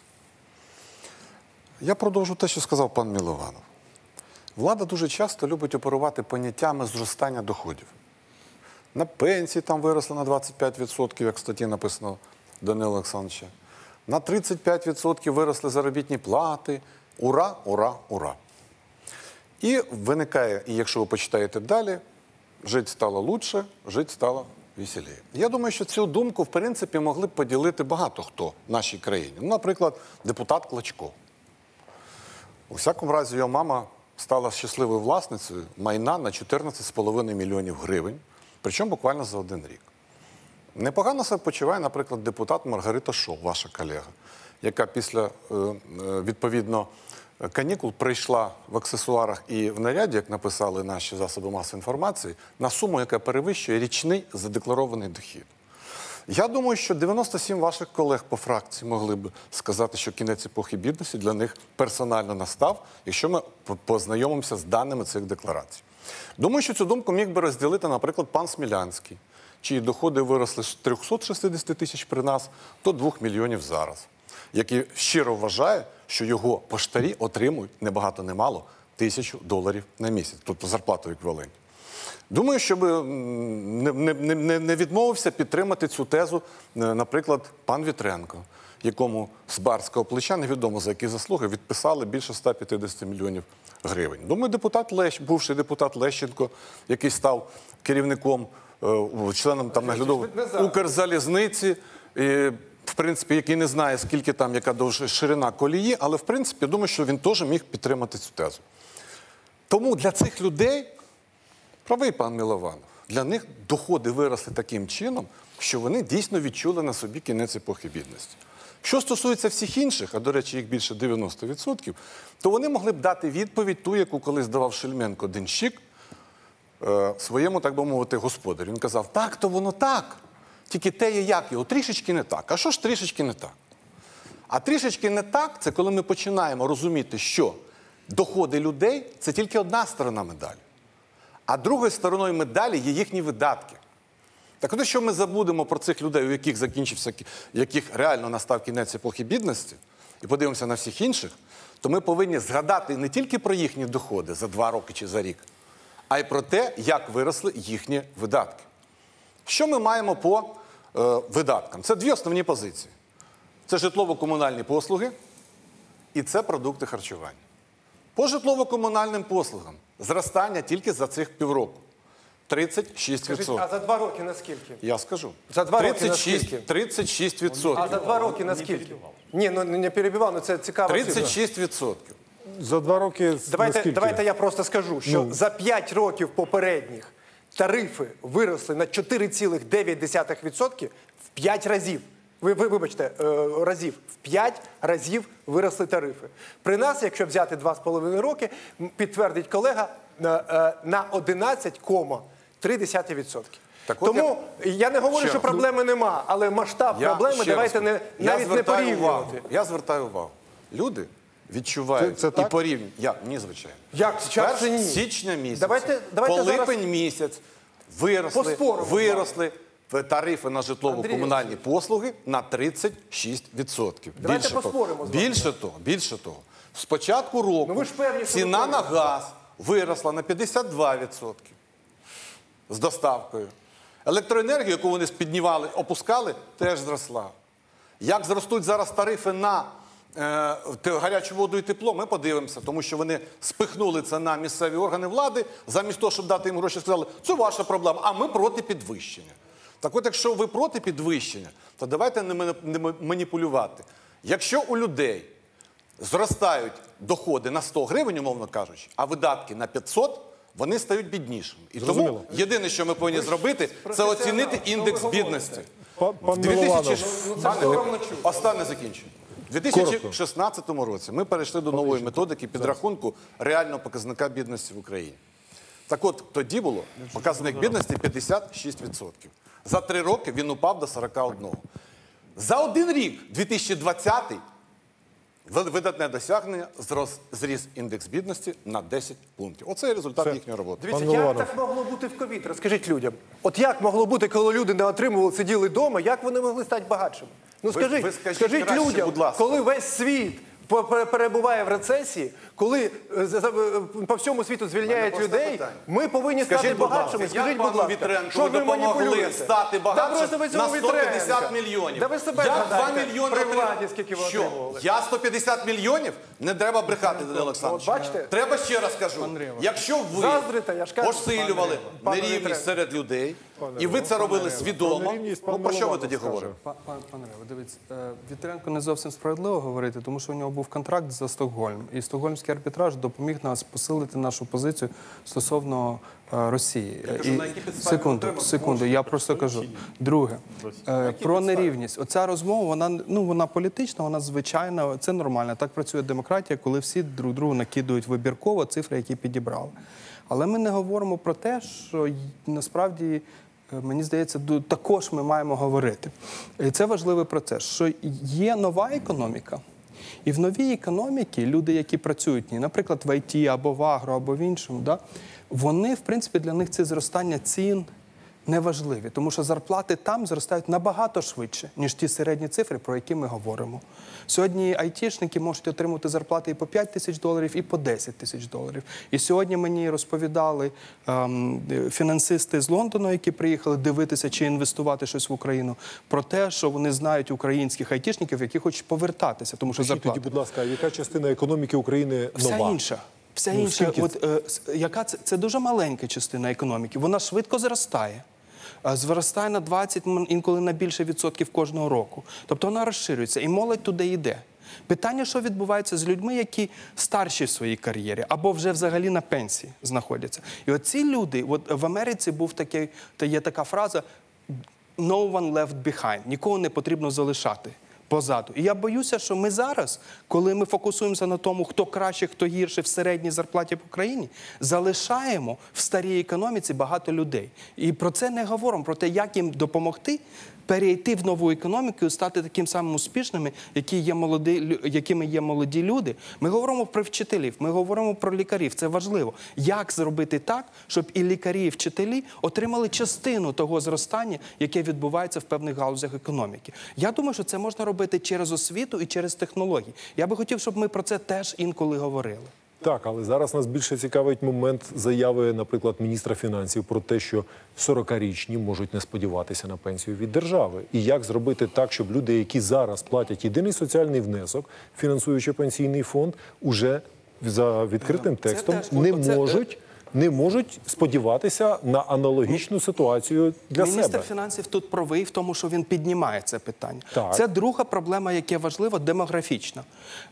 Я продовжу те, що сказав пан Милованов. Влада дуже часто любить оперувати поняттями зростання доходів. На пенсії там виросли на двадцять п'ять відсотків, як в статті написано Данила Олександровича. На тридцять п'ять відсотків виросли заробітні плати. Ура, ура, ура. І виникає, і якщо ви почитаєте далі, жити стало лучше, жити стало веселіше. Я думаю, що цю думку, в принципі, могли б поділити багато хто в нашій країні. Ну, наприклад, депутат Клочко. У всякому разі, його мама стала щасливою власницею майна на чотирнадцять з половиною мільйонів гривень, причому буквально за один рік. Непогано себе почуває, наприклад, депутат Маргарита Шол, ваша колега, яка після, відповідно, канікул прийшла в аксесуарах і в наряді, як написали наші засоби масової інформації, на суму, яка перевищує річний задекларований дохід. Я думаю, що дев'яносто сім ваших колег по фракції могли б сказати, що кінець епохи бідності для них персонально настав, якщо ми познайомимося з даними цих декларацій. Думаю, що цю думку міг би розділити, наприклад, пан Смілянський, чиї доходи виросли з трьохсот шістдесят тисяч при нас до двох мільйонів зараз, який щиро вважає, що його поштарі отримують, не багато, не мало, тисячу доларів на місяць, тобто зарплату еквівалент. Думаю, щоб не, не, не, не відмовився підтримати цю тезу, наприклад, пан Вітренко, якому з барського плеча, невідомо за які заслуги, відписали більше ста п'ятдесят мільйонів гривень. Думаю, депутат Лещ, бувший депутат Лещенко, який став керівником, членом там наглядової Укрзалізниці, і, в принципі, який не знає, скільки там, яка довжина ширина колії, але, в принципі, думаю, що він теж міг підтримати цю тезу. Тому для цих людей, правий пан Милованов, для них доходи виросли таким чином, що вони дійсно відчули на собі кінець епохи бідності. Що стосується всіх інших, а, до речі, їх більше дев'яносто відсотків, то вони могли б дати відповідь ту, яку колись давав Шельменко Денщик е, своєму, так би мовити, господарю. Він казав, так, то воно так, тільки те є як його, трішечки не так. А що ж трішечки не так? А трішечки не так – це коли ми починаємо розуміти, що доходи людей – це тільки одна сторона медалі. А другою стороною медалі є їхні видатки. Так от, якщо ми забудемо про цих людей, у яких закінчився, яких реально настав кінець епохи бідності, і подивимося на всіх інших, то ми повинні згадати не тільки про їхні доходи за два роки чи за рік, а й про те, як виросли їхні видатки. Що ми маємо по е, видаткам? Це дві основні позиції. Це житлово-комунальні послуги і це продукти харчування. По житлово-комунальним послугам зростання тільки за цих півроку. тридцять шість відсотків. Скажіть, а за два роки наскільки? Я скажу. За два роки тридцять шість, наскільки? тридцять шість відсотків. А за два роки наскільки? Ні, ну не перебивав, ну це цікаво. тридцять шість відсотків. За два роки Давайте, наскільки? давайте я просто скажу, що Ну. за п'ять років попередніх тарифи виросли на чотири цілих дев'ять десятих відсотка в п'ять разів. Ви, ви вибачте, е, разів. В п'ять разів виросли тарифи. При нас, якщо взяти два з половиною роки, м, підтвердить колега, е, е, на одинадцять цілих три десятих відсотка. Так от Тому я, не говорю, Ще що раз. проблеми нема, але масштаб Я проблеми ще давайте раз не, кажу, я навіть не звертаю порівнювати. увагу. Я звертаю увагу. Люди відчувають Це- це і так? порівнюють. Я, ні, звичайно. Як? З Як це ні? першого січня місяця, Давайте- давайте по зараз липень місяць виросли, поспоримо. виросли тарифи на житлово-комунальні послуги на тридцять шість відсотків. Давайте Більше поспоримо того, з вами. більше того, більше того, з початку року Ну ви ж певні, що ціна ви на певні. газ виросла на п'ятдесят два відсотки з доставкою. Електроенергію, яку вони піднімали, опускали, теж зросла. Як зростуть зараз тарифи на е, те- гарячу воду і тепло, ми подивимося, тому що вони спихнули це на місцеві органи влади, замість того, щоб дати їм гроші, сказали, це ваша проблема, а ми проти підвищення. Так от, якщо ви проти підвищення, то давайте не мани- не маніпулювати. Якщо у людей зростають доходи на сто гривень, умовно кажучи, а видатки на п'ятсот, вони стають біднішими. І Зрозуміло. тому єдине, що ми повинні зробити, це оцінити індекс бідності. Пан, пан В дві тисячі... Милованов, Пане, останнє закінчення. У дві тисячі шістнадцятому році ми перейшли до нової методики підрахунку реального показника бідності в Україні. Так от, тоді було показник бідності п'ятдесят шість відсотків. За три роки він упав до сорок один. За один рік, дві тисячі двадцятий, видатне досягнення, зрос, зріс індекс бідності на десять пунктів. Оце є результат Це- їхньої роботи. Дивіться, Пан як Милованов. так могло бути в ковід? Розкажіть людям. От як могло бути, коли люди не отримували, сиділи вдома, як вони могли стати багатшими? Ну Ви- скажіть, ви скажіть скажіть краще, людям, будь ласка. коли весь світ по- пе- перебуває в рецесії, коли е, за- за- е, по всьому світу звільняють просте людей, питання. ми повинні Скажіть, стати будь ласка, багатшими. як Скажіть, пану будь ласка, Вітренку що ви ви допомогли маніпулюєте? стати багатшим Да просто ви на цього сто п'ятдесят Вітренка. мільйонів? Да ви себе Як два гадайте мільйони при отримали? владі, скільки ви Що? отримували? Я сто п'ятдесят мільйонів? Не треба брехати, Данило Олександрович. От бачите? Треба ще раз кажу. Якщо ви Заздрите, я ж кажу. посилювали Пане нерівність Вітренко. серед людей, і ви це робили свідомо, нерівність пан ну про що ви Милованов тоді скаже. говорите? Пан, пан, пане Рево, дивіться, е, Вітренко не зовсім справедливо говорити, тому що у нього був контракт за Стокгольм. І Стокгольмський арбітраж допоміг нас посилити нашу позицію стосовно е, Росії. кажу, на які підстави секунду, отримав секунду, я просто кажу. Друге, е, про нерівність. Оця розмова, вона, ну, вона політична, вона звичайна, це нормально. Так працює демократія, коли всі друг другу накидують вибірково цифри, які підібрали. Але ми не говоримо про те, що й- насправді, е, мені здається, ду- також ми маємо говорити. І це важливий процес, що є нова економіка. І в новій економіці люди, які працюють, в ній, наприклад, в ай ті або в агро, або в іншому, да, вони, в принципі, для них це зростання цін, неважливі, тому що зарплати там зростають набагато швидше, ніж ті середні цифри, про які ми говоримо. Сьогодні айтішники можуть отримати зарплати і по п'ять тисяч доларів, і по десять тисяч доларів. І сьогодні мені розповідали ем, фінансисти з Лондону, які приїхали дивитися, чи інвестувати щось в Україну, про те, що вони знають українських айтішників, які хочуть повертатися, тому що зарплати. Тоді, будь ласка, яка частина економіки України нова? Вся інша. Вся Ну, інша, скільки от, е, с- яка це, це дуже маленька частина економіки. Вона швидко зростає. Е, Зростає на двадцять, м, інколи на більше відсотків кожного року. Тобто вона розширюється, і молодь туди йде. Питання, що відбувається з людьми, які старші в своїй кар'єрі, або вже взагалі на пенсії знаходяться. І оці люди, от в Америці був такий, та є така фраза «no one left behind», нікого не потрібно залишати позаду. І я боюся, що ми зараз, коли ми фокусуємося на тому, хто краще, хто гірше в середній зарплаті в Україні, залишаємо в старій економіці багато людей. І про це не говоримо, про те, як їм допомогти перейти в нову економіку і стати таким самим успішними, які є молоді, лю- якими є молоді люди. Ми говоримо про вчителів, ми говоримо про лікарів, це важливо. Як зробити так, щоб і лікарі, і вчителі отримали частину того зростання, яке відбувається в певних галузях економіки. Я думаю, що це можна робити через освіту і через технології. Я би хотів, щоб ми про це теж інколи говорили. Так, але зараз нас більше цікавить момент заяви, наприклад, міністра фінансів про те, що сорокарічні можуть не сподіватися на пенсію від держави. І як зробити так, щоб люди, які зараз платять єдиний соціальний внесок, фінансуючи пенсійний фонд, уже за відкритим Це текстом теж- не оце- можуть, не можуть сподіватися на аналогічну ситуацію для Міністр себе. фінансів тут правий в тому, що він піднімає це питання. Так. Це друга проблема, яка важлива, демографічна.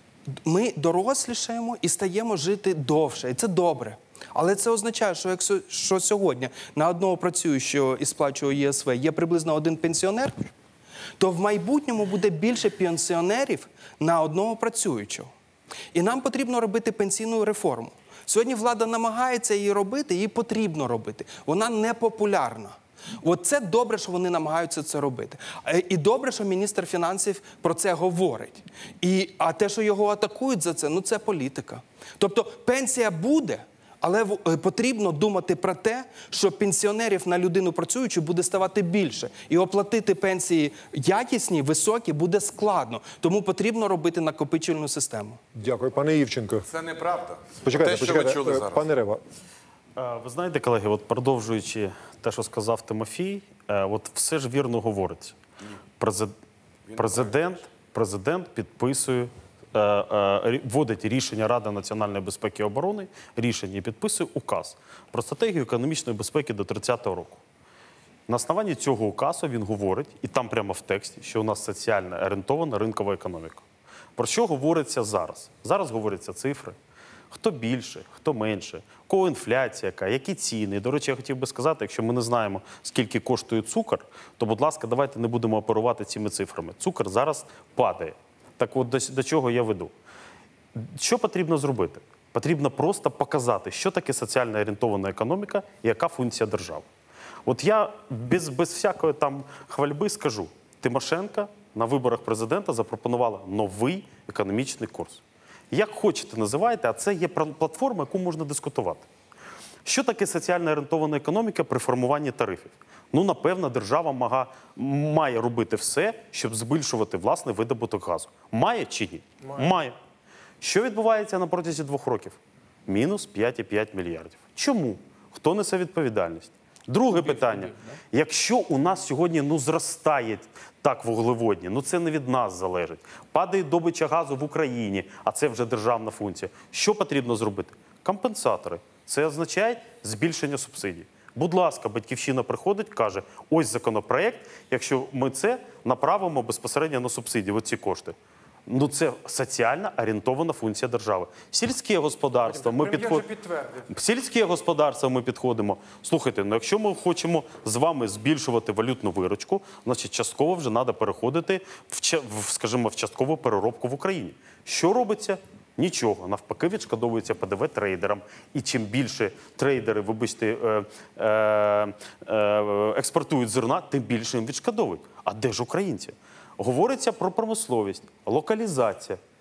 Ми дорослішаємо і стаємо жити довше, і це добре. Але це означає, що якщо що сьогодні на одного працюючого і сплачує ЄСВ є приблизно один пенсіонер, то в майбутньому буде більше пенсіонерів на одного працюючого. І нам потрібно робити пенсійну реформу. Сьогодні влада намагається її робити, її потрібно робити. Вона непопулярна. От це добре, що вони намагаються це робити. Е, І добре, що міністр фінансів про це говорить. І, а те, що його атакують за це, ну це політика. Тобто пенсія буде, але в- е, потрібно думати про те, що пенсіонерів на людину працюючу буде ставати більше. І оплатити пенсії якісні, високі буде складно. Тому потрібно робити накопичувальну систему. Дякую, пане Івченко. Це неправда. Почекайте, Те, що почекайте. ви чули Е, зараз. Пане Рева, Е, Ви знаєте, колеги, от продовжуючи те, що сказав Тимофій, е, от все ж вірно говориться. Презид- Президент, президент підписує, е, е, рі- вводить рішення Ради національної безпеки і оборони, рішення і підписує указ про стратегію економічної безпеки до тридцятого року. На основанні цього указу він говорить, і там прямо в тексті, що у нас соціально орієнтована ринкова економіка. Про що говориться зараз? Зараз говоряться цифри. Хто більше, хто менше, у кого інфляція яка, які ціни. До речі, я хотів би сказати, якщо ми не знаємо, скільки коштує цукор, то, будь ласка, давайте не будемо оперувати цими цифрами. Цукор зараз падає. Так от до, до чого я веду? Що потрібно зробити? Потрібно просто показати, що таке соціально орієнтована економіка і яка функція держави. От я без, без всякої там хвальби скажу, Тимошенко на виборах президента запропонувала новий економічний курс. Як хочете називайте, а це є пр- платформа, яку можна дискутувати. Що таке соціально орієнтована економіка при формуванні тарифів? Ну, напевно, держава мага, має робити все, щоб збільшувати власний видобуток газу. Має чи ні? Має. Має. Що відбувається на протязі двох років? Мінус п'ять цілих п'ять мільярдів. Чому? Хто несе відповідальність? Друге питання. Якщо у нас сьогодні ну, зростає так вуглеводні, ну це не від нас залежить. Падає добича газу в Україні, а це вже державна функція. Що потрібно зробити? Компенсатори. Це означає збільшення субсидій. Будь ласка, Батьківщина приходить, каже, ось законопроект, якщо ми це направимо безпосередньо на субсидії, оці кошти. Ну це соціально орієнтована функція держави. Сільське господарство, ми Прем'єр підходимо. же підтвердив. Сільське господарство ми підходимо. Слухайте, ну якщо ми хочемо з вами збільшувати валютну виручку, значить частково вже треба переходити в, ча- в, скажімо, в часткову переробку в Україні. Що робиться? Нічого. Навпаки, відшкодовується П Д В трейдерам. І чим більше трейдери, вибачте, е, е, е, експортують зерна, тим більше їм відшкодовують. А де ж українці? Говориться про промисловість, локалізація.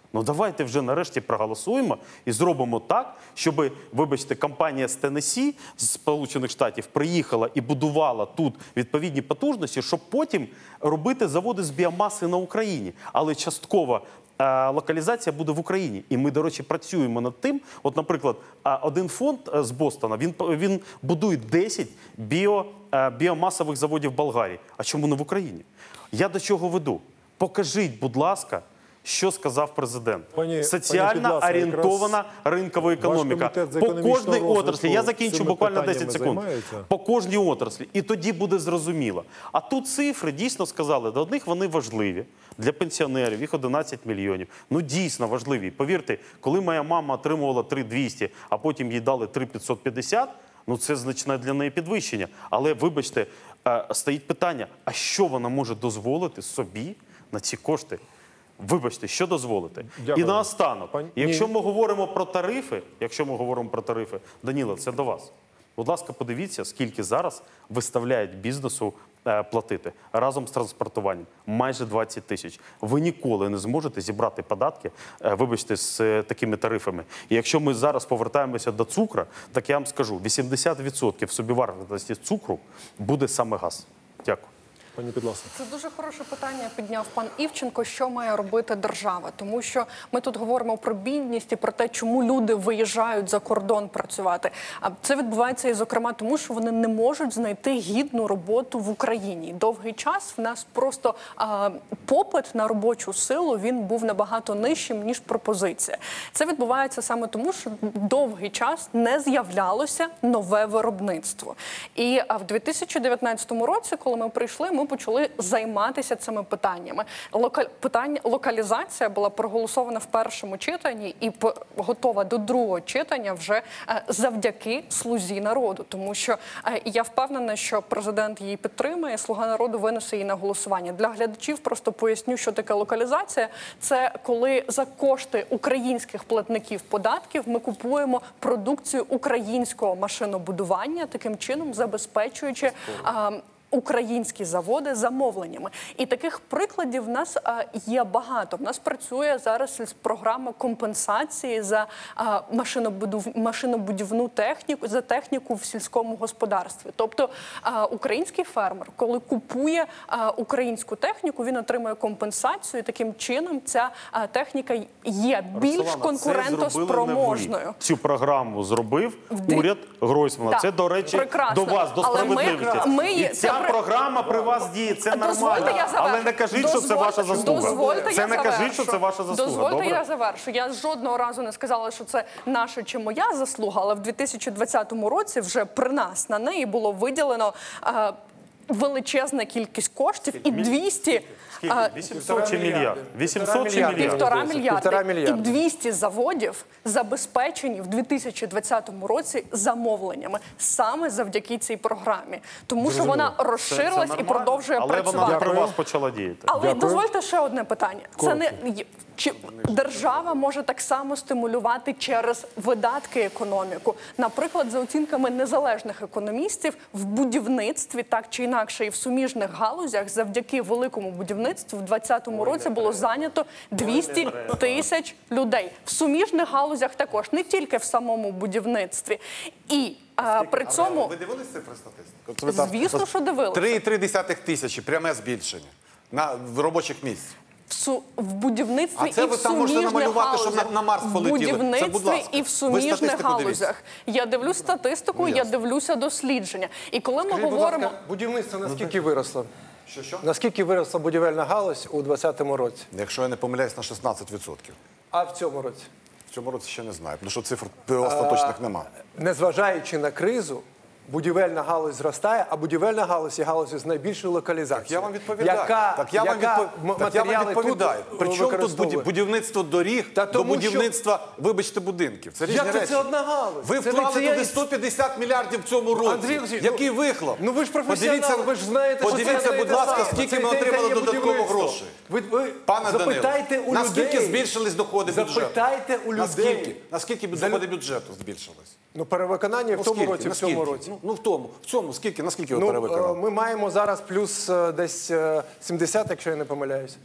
Ну давайте вже нарешті проголосуємо і зробимо так, щоб, вибачте, компанія з Теннессі, з Сполучених Штатів, приїхала і будувала тут відповідні потужності, щоб потім робити заводи з біомаси на Україні. Але частково е, локалізація буде в Україні. І ми, до речі, працюємо над тим. От, наприклад, е, один фонд е, з Бостона, він, він будує десять біо, е, біомасових заводів в Болгарії. А чому не в Україні? Я до чого веду? Покажіть, будь ласка, що сказав президент. Пані, Соціально пані Підласа, орієнтована ринкова економіка. комітет з По економічного кожній розвитку отраслі, я закінчу цими буквально питаннями десять секунд. займається? По кожній отраслі. І тоді буде зрозуміло. А тут цифри дійсно сказали, до одних вони важливі. Для пенсіонерів їх одинадцять мільйонів. Ну дійсно важливі. Повірте, коли моя мама отримувала три двісті, а потім їй дали три п'ятсот п'ятдесят, ну це значне для неї підвищення. Але, вибачте, стоїть питання, а що вона може дозволити собі на ці кошти? Вибачте, що дозволити? Дякую. І наостанок, Пані- якщо Ні. ми говоримо про тарифи, якщо ми говоримо про тарифи, Даніло, це до вас. Будь ласка, подивіться, скільки зараз виставляють бізнесу е, платити разом з транспортуванням. Майже двадцять тисяч. Ви ніколи не зможете зібрати податки, е, вибачте, з е, такими тарифами. І якщо ми зараз повертаємося до цукру, так я вам скажу, вісімдесят відсотків собівартості цукру буде саме газ. Дякую. Пані Підласа. Це дуже хороше питання підняв пан Івченко, що має робити держава. Тому що ми тут говоримо про бідність і про те, чому люди виїжджають за кордон працювати. А це відбувається і, зокрема, тому що вони не можуть знайти гідну роботу в Україні. Довгий час в нас просто а, попит на робочу силу, він був набагато нижчим, ніж пропозиція. Це відбувається саме тому, що довгий час не з'являлося нове виробництво. І а в дві тисячі дев'ятнадцятому році, коли ми прийшли, ми почали займатися цими питаннями. Локаль... Питання... Локалізація була проголосована в першому читанні і п... готова до другого читання вже е, завдяки «Слузі народу». Тому що е, я впевнена, що президент її підтримує, «Слуга народу» винесе її на голосування. Для глядачів просто поясню, що таке локалізація. Це коли за кошти українських платників податків ми купуємо продукцію українського машинобудування, таким чином забезпечуючи е, українські заводи замовленнями. І таких прикладів в нас а, є багато. В нас працює зараз програма компенсації за а, машинобудов... машинобудівну техніку, за техніку в сільському господарстві. Тобто а, український фермер, коли купує а, українську техніку, він отримує компенсацію. Таким чином ця а, техніка є більш Роксолана, конкурентоспроможною. це ви. Цю програму зробив Вди- уряд Гройсмана. Так, Це, до речі, прекрасно. до вас, до Але ми- справедливості. ми- І це ця при- програма при вас діє, це Дозвольте, нормально. я завершу. Але не кажіть, що це Дозвольте- ваша заслуга. Дозвольте, Це я не кажіть, що завершу. це ваша заслуга. Дозвольте, Добре? я завершу. Я жодного разу не сказала, що це наша чи моя заслуга, але в дві тисячі двадцятому році вже при нас на неї було виділено е, величезна кількість коштів і двісті... Скільки? е, вісімсот чи мільярд? вісімсот чи мільярда. мільярд? Півтора Півтора мільярди. мільярда. І двісті заводів забезпечені в дві тисячі двадцятому році замовленнями саме завдяки цій програмі. Тому що вона Це- це розширилась і нормально. продовжує Але працювати. вона при вас почала діяти. Але Дякую. дозвольте ще одне питання. Це не чи держава може так само стимулювати через видатки економіку. Наприклад, за оцінками незалежних економістів, в будівництві так чи інакше і в суміжних галузях завдяки великому будівництву в двадцятому році було зайнято двісті тисяч людей. В суміжних галузях також, не тільки в самому будівництві. І а, при цьому, Ви дивились цифри статистики? От ви там- звісно, що дивилися. три цілих три тисячі пряме збільшення на в робочих місць. В, су, в будівництві А це і ви в там можете суміжних намалювати, щоб галузях. на- на Марс полетіли. В Це, будівництві будь ласка. і в Ви суміжних статистику галузях. Я дивлюсь статистику, я дивлюся дослідження. І коли ми Скажіть, будь говоримо... ласка, будівництво наскільки виросло? Що, що? Наскільки виросла будівельна галузь у двадцятому році? Якщо я не помиляюсь, на шістнадцять відсотків. А в цьому році? В цьому році ще не знаю, тому що цифр остаточних нема. Незважаючи на кризу, будівельна галузь зростає, а будівельна галузь є галузю з найбільшою локалізацією. Так я вам відповідаю. Яка, так я вам, яка відпо... м- так я вам матеріали відповідаю. тут Причому тут використовує? буді- будівництво доріг Та до тому що- будівництва, вибачте, будинків. Це різні Як це? речі. Це одна галузь. Ви Це вклали не- це туди я- сто п'ятдесят мільярдів в цьому році. Андрій Олексійович, Який ну- вихлоп? Ну ви ж професіонал, Подивіться, ви ж знаєте, що подивіться, це будь не ласка, те скільки саме. ми Це- це отримали є додатково будівництво. грошей. Ви, ви Пане запитайте Данило, у наскільки людей. збільшились доходи бюджету? Запитайте у людей. Наскільки? Наскільки За- доходи бюджету збільшились? Ну, перевиконання в Ну, тому скільки? році, в Наскільки? цьому році. Ну, ну, в тому. В цьому скільки? Наскільки ви Ну, перевиконали? е, ми маємо зараз плюс е, десь е, сімдесят, якщо я не помиляюсь.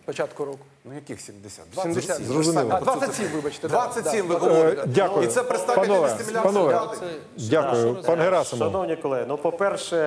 початку року? Ну яких сімдесят? сімдесят. Зрозуміло. А, двадцять сім, вибачте. двадцять сім да, ви да. говорите. Е, Дякую. І це при ста Панове, п'ятдесят мільярдів панове, вкладень. Дякую. Пан Герасимов. Шановні колеги, ну, по-перше,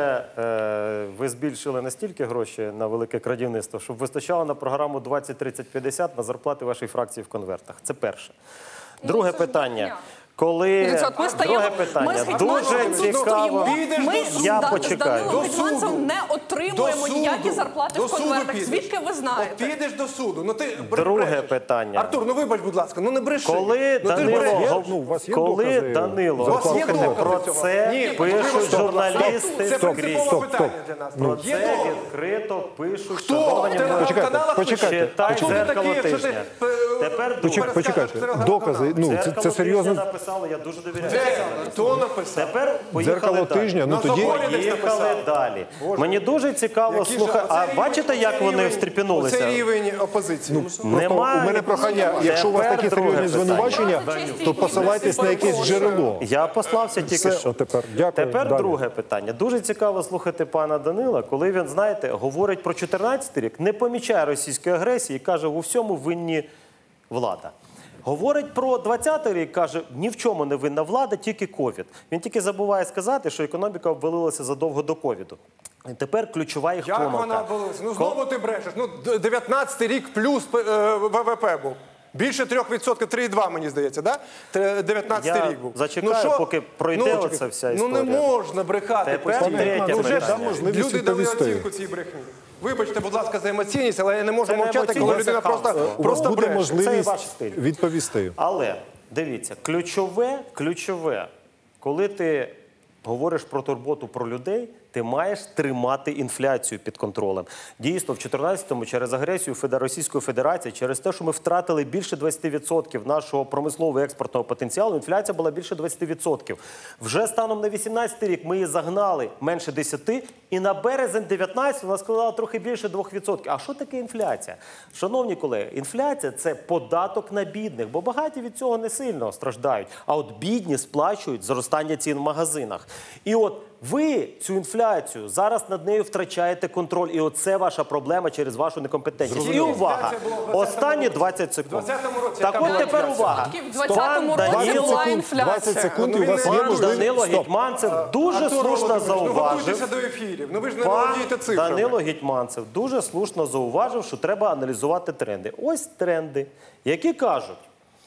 е, ви збільшили настільки гроші на велике крадівництво, щоб вистачало на програму двадцять тридцять п'ятдесят на зарплати вашої фракції в конвертах. Це перше. Друге це ж питання. брехня. Коли... Дивіться, от ми стаємо, Друге ми питання. з Гетьманцевим Дуже тут цікаво. стоїмо, ми з Я Да- з почекаю. Данилом До Гетьманцевим суду. не отримуємо До суду. ніякі зарплати До в суду конвертах. підеш. Звідки ви знаєте? От підеш до суду. Ну ти Друге брешеш. питання. Артур, ну вибач, будь ласка, ну не бреши. Коли ну, ти ж Данило, брешеш. гов- Ну, у вас є коли докази? Данило, У вас є слухайте, докази про цього? це Ні, пишуть вибачте, журналісти Це скрізь. принципове Стоп, питання стоп. для нас. Про Є це докази. відкрито пишуть Хто? шановні В мої. телеграм-каналах почекайте, Читай Хто ти «Дзеркало такий, якщо ти тижня». е, Тепер перескажеш друге. Почекайте, в телеграм-каналах? докази, ну, це, «Дзеркало це серйозно. тижня» написали, я дуже довіряю. Де? Хто написав? Тепер поїхали Дзеркало далі. тижня, ну На тоді... законі десь Поїхали написали. далі. Мені дуже цікаво Які ж- слухати. А оцей бачите, рівень- як оцей вони рівень- встрепенулися? Оцей рівень опозиції. Просто Немає. у мене прохання, якщо у вас Тепер такі друге серйозні питання. звинувачення, то посилайтесь на якесь джерело. Я послався тільки Все, що. отепер. Дякую. Тепер Далі. друге питання. Дуже цікаво слухати пана Данила, коли він, знаєте, говорить про чотирнадцятий рік, не помічає російської агресії і каже, у всьому винні влада. Говорить про двадцятий рік, каже, ні в чому не винна влада, тільки ковід. Він тільки забуває сказати, що економіка обвалилася задовго до ковіду. І тепер ключова їх Як помилка. вона обвалилася? Ну знову ти брешеш. Ну дев'ятнадцятий рік плюс е, ВВП був. Більше трьох відсотків, три цілих два, мені здається, да? дев'ятнадцятий Я рік був. зачекаю, ну, що? поки пройде ну, оця вся Ну не історія. можна брехати Тепер постійно. третє Ну, вже питання. ж Можливість люди дали відповісти. оцінку цій брехні. Вибачте, будь ласка, за емоційність, але я не можу Це не мовчати, коли емоційність, людина це просто, хамство. У вас просто буде бреше. Це можливість ваш стиль. відповісти. Але, дивіться, ключове, ключове, коли ти говориш про турботу про людей, ти маєш тримати інфляцію під контролем. Дійсно, в чотирнадцятому через агресію Федер- Російської Федерації, через те, що ми втратили більше двадцять відсотків нашого промислового експортного потенціалу, інфляція була більше двадцять відсотків. Вже станом на вісімнадцятий рік ми її загнали менше десяти, і на березень дев'ятнадцятого вона складала трохи більше двох відсотків. А що таке інфляція? Шановні колеги, інфляція – це податок на бідних, бо багаті від цього не сильно страждають, а от бідні сплачують зростання цін в магазинах. І от ви цю інфляцію, зараз над нею втрачаєте контроль. І оце ваша проблема через вашу некомпетентність. І увага! Інфляція була в Останні двадцять секунд. В двадцятому році Так яка от була тепер інфляція? увага. В двадцятому Пан році Данило- була двадцять інфляція. секунд, Ну, у вас він є не- можливість... Данило Стоп. Гетьманцев дуже Артур слушно Володимирович, ну готуйтеся зауважив. до ефірів. Ну ви ж не Пан володієте цифрами. Данило Гетьманцев дуже слушно зауважив, що треба аналізувати тренди. Ось тренди, які кажуть,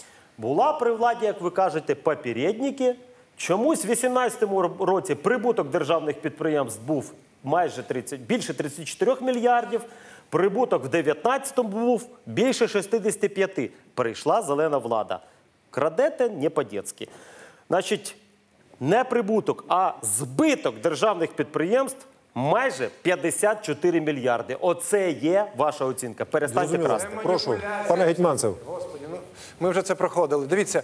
була при владі, як ви кажете, попередники. Чомусь в вісімнадцятому році прибуток державних підприємств був майже тридцять, більше тридцять чотири мільярдів. Прибуток в дев'ятнадцятому був більше шістдесят п'ять. Прийшла зелена влада. Крадете не по-дєцьки. Значить, не прибуток, а збиток державних підприємств майже п'ятдесят чотири мільярди. Оце є ваша оцінка. Перестаньте Зрозуміло. красти. Прошу, пане Гетьманцев. Господи, ну ми вже це проходили. Дивіться,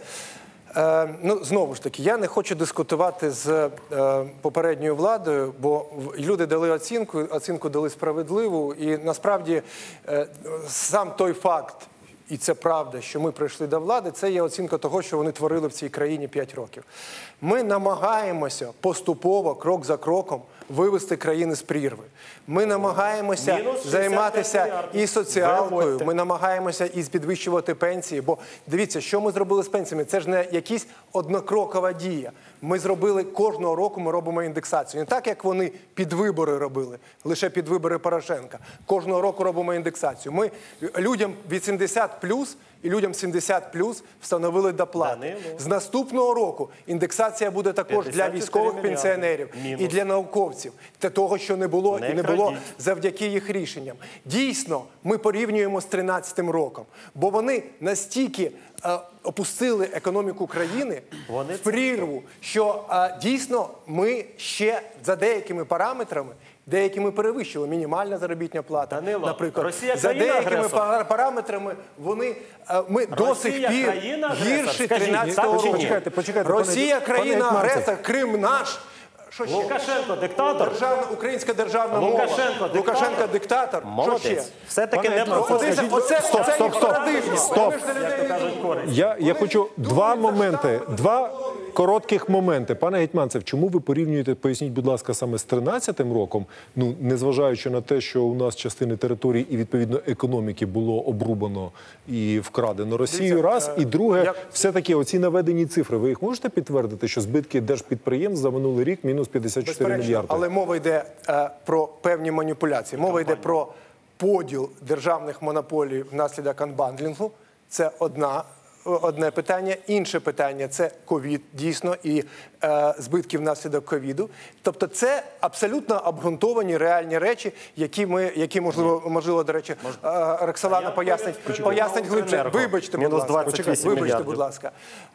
е, ну знову ж таки, я не хочу дискутувати з е, попередньою владою, бо в- люди дали оцінку, оцінку дали справедливу, і насправді е, сам той факт. І це правда, що ми прийшли до влади, це є оцінка того, що вони творили в цій країні п'ять років. Ми намагаємося поступово, крок за кроком, вивести країни з прірви. Ми намагаємося Мінус шістдесят займатися мільярдів. і соціалкою, Виводьте. ми намагаємося і підвищувати пенсії. Бо дивіться, що ми зробили з пенсіями. Це ж не якась однокрокова дія. Ми зробили кожного року, ми робимо індексацію. Не так, як вони під вибори робили, лише під вибори Порошенка. Кожного року робимо індексацію. Ми людям вісімдесят плюс і людям сімдесят плюс встановили доплати. Данило. З наступного року індексація буде також для п'ятдесят чотири військових мільярди. пенсіонерів Мінус. і для науковців. Те того, що не було Не і не було крадіть. завдяки їх рішенням. Дійсно, ми порівнюємо з тринадцятим роком, бо вони настільки е, опустили економіку країни Вони в це- прірву, що е, дійсно ми ще за деякими параметрами, деякими перевищили мінімальна заробітня плата, Данило, наприклад. Росія За деякими країна-агресор? пара- параметрами вони е, ми до сих Росія пір країна-агресор? гірші Скажіть, тринадцятого так чи ні? року. Почекайте, почекайте, пане- Росія пане країна-агресор, Гетьманцев. Крим наш. Що ще? Лукашенко диктатор? Державна, українська державна Лукашенко мова. диктатор? Лукашенко диктатор. Що ще? Молодець. Все-таки Пане не Гетьманцев, проходить. Оце, скажіть- оце, Стоп, оце стоп, їх стоп. парадигма. Стоп. Вони ж для людей Як то кажуть, користь. Я, я хочу два моменти. Два, коротких моменти. Пане Гетманцев, чому ви порівнюєте, поясніть, будь ласка, саме з тринадцятим роком, ну, незважаючи на те, що у нас частини території і, відповідно, економіки було обрубано і вкрадено Росією, раз, і друге, я... все-таки оці наведені цифри, ви їх можете підтвердити, що збитки держпідприємств за минулий рік мінус п'ятдесят чотири мільярди? Але мова йде е, про певні маніпуляції. Мова йде про поділ державних монополій внаслідок анбандлінгу. Це одна, одне питання. Інше питання – це ковід, дійсно, і е, збитки внаслідок ковіду. Тобто це абсолютно обґрунтовані реальні речі, які, ми, які можливо, можливо, до речі, е, Роксолана пояснить, пояснить глибше. Вибачте, будь ласка. Вибачте, будь ласка.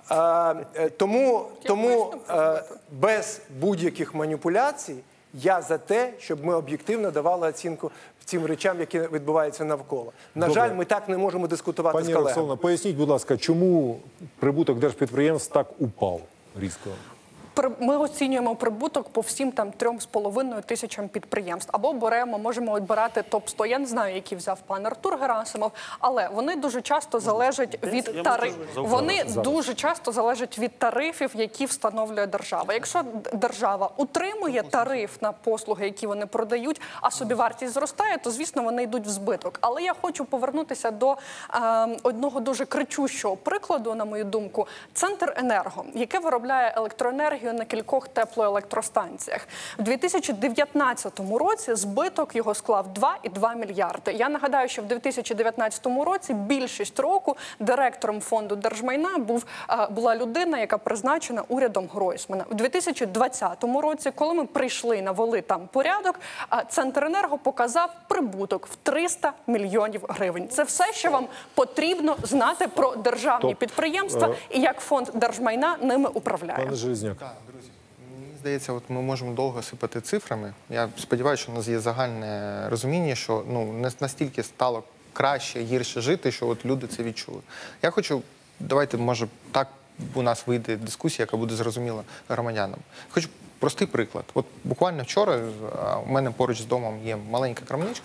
Е, тому тому е, без будь-яких маніпуляцій я за те, щоб ми об'єктивно давали оцінку цим речам, які відбуваються навколо. На Добре. жаль, ми так не можемо дискутувати Пані з колегами. Роксолана, поясніть, будь ласка, чому прибуток держпідприємств так упав різко? Ми оцінюємо прибуток по всім там трьом з половиною тисячам підприємств. Або беремо, можемо обирати топ сто. Я не знаю, які взяв пан Артур Герасимов, але вони дуже часто залежать від тарифів. Вони дуже часто залежать від тарифів, які встановлює держава. Якщо держава утримує тариф на послуги, які вони продають, а собівартість зростає, то, звісно, вони йдуть в збиток. Але я хочу повернутися до е, одного дуже кричущого прикладу, на мою думку. Центренерго, яке виробляє електроенергію на кількох теплоелектростанціях. У дві тисячі дев'ятнадцятому році збиток його склав два цілих дві мільярди. Я нагадаю, що в дві тисячі дев'ятнадцятому році більшість року директором фонду держмайна був, була людина, яка призначена урядом Гройсмана. У дві тисячі двадцятому році, коли ми прийшли, навели там порядок, Центренерго показав прибуток в триста мільйонів гривень. Це все, що вам потрібно знати про державні Топ. підприємства і як фонд держмайна ними управляє. Пане Железняк. Друзі, мені здається, от ми можемо довго сипати цифрами. Я сподіваюся, що у нас є загальне розуміння, що ну, не настільки стало краще, гірше жити, що от люди це відчули. Я хочу, давайте, може, так у нас вийде дискусія, яка буде зрозуміла громадянам. Хочу простий приклад. От буквально вчора у мене поруч з домом є маленька крамничка.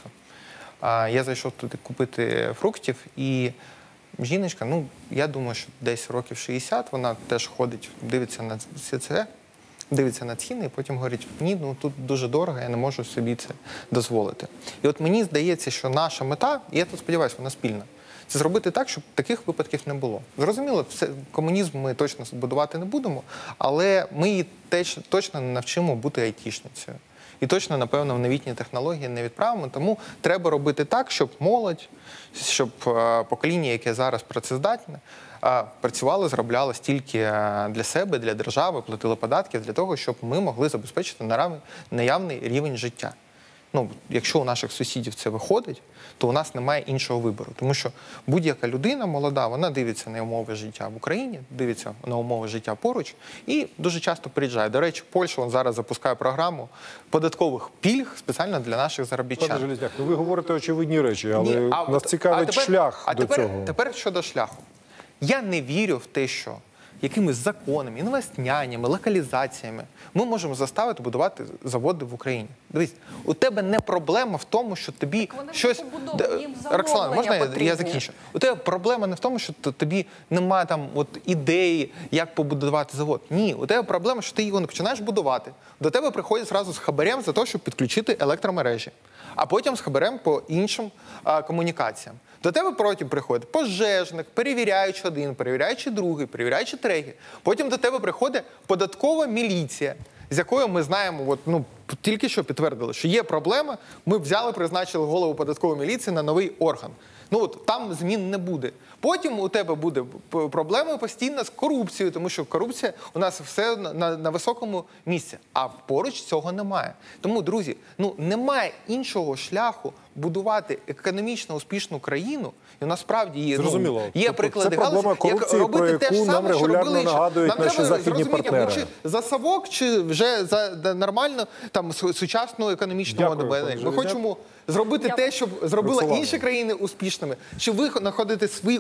Я зайшов туди купити фруктів і жіночка, ну, я думаю, що десь років шістдесят, вона теж ходить, дивиться на все це, дивиться на ціни, і потім говорить, ні, ну тут дуже дорого, я не можу собі це дозволити. І от мені здається, що наша мета, і я тут сподіваюся, вона спільна, це зробити так, щоб таких випадків не було. Зрозуміло, все, комунізм ми точно будувати не будемо, але ми її теж, точно не навчимо бути айтішницею. І точно, напевно, в новітні технології не відправимо. Тому треба робити так, щоб молодь, щоб покоління, яке зараз працездатне, працювало, заробляло стільки для себе, для держави, платило податків, для того, щоб ми могли забезпечити наявний рівень життя. Ну, якщо у наших сусідів це виходить, то у нас немає іншого вибору. Тому що будь-яка людина молода, вона дивиться на умови життя в Україні, дивиться на умови життя поруч і дуже часто приїжджає. До речі, Польща вон зараз запускає програму податкових пільг спеціально для наших заробітчан. Пане Железняк, ну ви говорите очевидні речі, але Ні, а нас от, цікавить а тепер, шлях а до тепер, цього. Тепер щодо шляху. Я не вірю в те, що якимись законами, інвестнями, локалізаціями ми можемо заставити будувати заводи в Україні. Дивись, у тебе не проблема в тому, що тобі щось... Роксолана, можна я, я закінчу? У тебе проблема не в тому, що тобі немає там от ідеї, як побудувати завод. Ні, у тебе проблема, що ти його не починаєш будувати. До тебе приходять зразу з хабарем за те, щоб підключити електромережі, а потім з хабарем по іншим а, комунікаціям. До тебе потім приходить пожежник, перевіряючи один, перевіряючи другий, перевіряючи третій. Потім до тебе приходить податкова міліція, з якою ми знаємо, от, ну, тільки що підтвердили, що є проблема, ми взяли, призначили голову податкової міліції на новий орган. Ну от там змін не буде. Потім у тебе буде проблема постійно з корупцією, тому що корупція у нас все на, на високому місці, а поруч цього немає. Тому, друзі, ну немає іншого шляху будувати економічно успішну країну, і насправді є, Зрозуміло. Ну, є тобто приклади це проблема галузі, корупції, як робити про те ж яку нам саме, що регулярно робили нагадують нам наші треба західні зрозуміти, партнери. Чи за совок, чи вже за нормально там сучасну економічну Дякую, модель. пане Ми Железняк. хочемо зробити Дякую. те, щоб зробили Роксолана. інші країни успішними, чи ви знаходите свій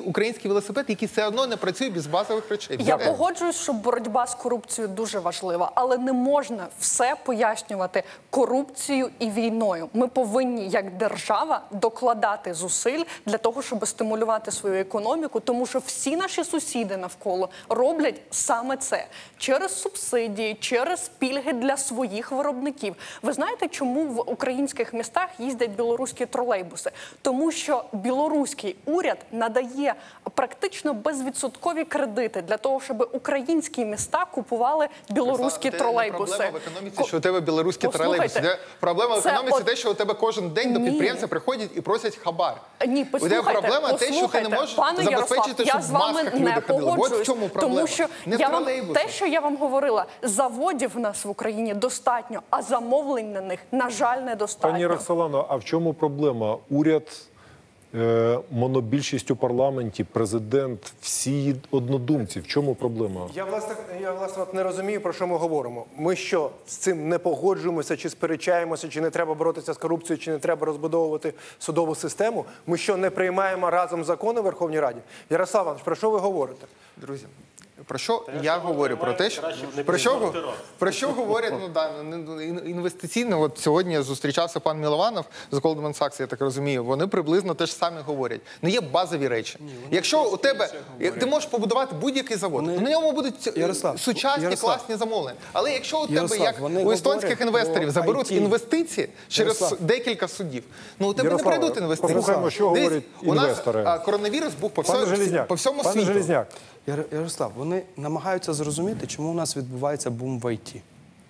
український велосипед, який все одно не працює без базових речей. Я Все. погоджуюсь, що боротьба з корупцією дуже важлива, але не можна все пояснювати корупцією і війною. Ми повинні, як держава, докладати зусиль для того, щоб стимулювати свою економіку, тому що всі наші сусіди навколо роблять саме це. Через субсидії, через пільги для своїх виробників. Ви знаєте, чому в українських містах їздять білоруські тролейбуси? Тому що білоруський уряд надає практично безвідсоткові кредити для того, щоб українські міста купували білоруські Це тролейбуси. Не проблема в економіці, що у тебе білоруські Послухайте, тролейбуси. Це проблема в це економіці от- те, що у тебе кожен день до Ні. підприємця приходять і просять хабар. Ні, У послухайте, тебе проблема те, що ти не послухайте, можеш пане забезпечити, Ярослав, щоб я з в вами масках не люди ходили. От в погоджуюсь, чому проблема. тому що Не в я вам, тролейбусах. те, що я вам говорила, заводів в нас в Україні достатньо, а замовлень на них, на жаль, недостатньо. Пані Роксолано, а в чому проблема? Уряд, е, монобільшість у парламенті, президент, всі однодумці. В чому проблема? Я, власне, я, власне, от не розумію, про що ми говоримо. Ми що, з цим не погоджуємося, чи сперечаємося, чи не треба боротися з корупцією, чи не треба розбудовувати судову систему? Ми що, не приймаємо разом закони в Верховній Раді? Ярослав Іванович, про що ви говорите? Друзі, про що я говорю? Про те, що про що, про що говорять ну, да, ну, інвестиційно. От сьогодні зустрічався пан Мілованов з Goldman Sachs, я так розумію. Вони приблизно те ж саме говорять. Ну є базові речі. Якщо у тебе ти можеш побудувати будь-який завод, Вони... на ньому будуть Ярослав, сучасні Ярослав. класні замовлення. Але якщо у тебе, Ярослав, як вони у естонських говорять інвесторів, про заберуть ай ті. інвестиції через Ярослав. декілька судів, ну у тебе Ярослав, не прийдуть інвестиції. послухаємо, що Дивись, говорять у нас інвестори. а, коронавірус був по, Пане всьому, Железняк, по всьому пане світу. Железняк, Яр- Ярослав, вони намагаються зрозуміти, чому у нас відбувається бум в ай ті.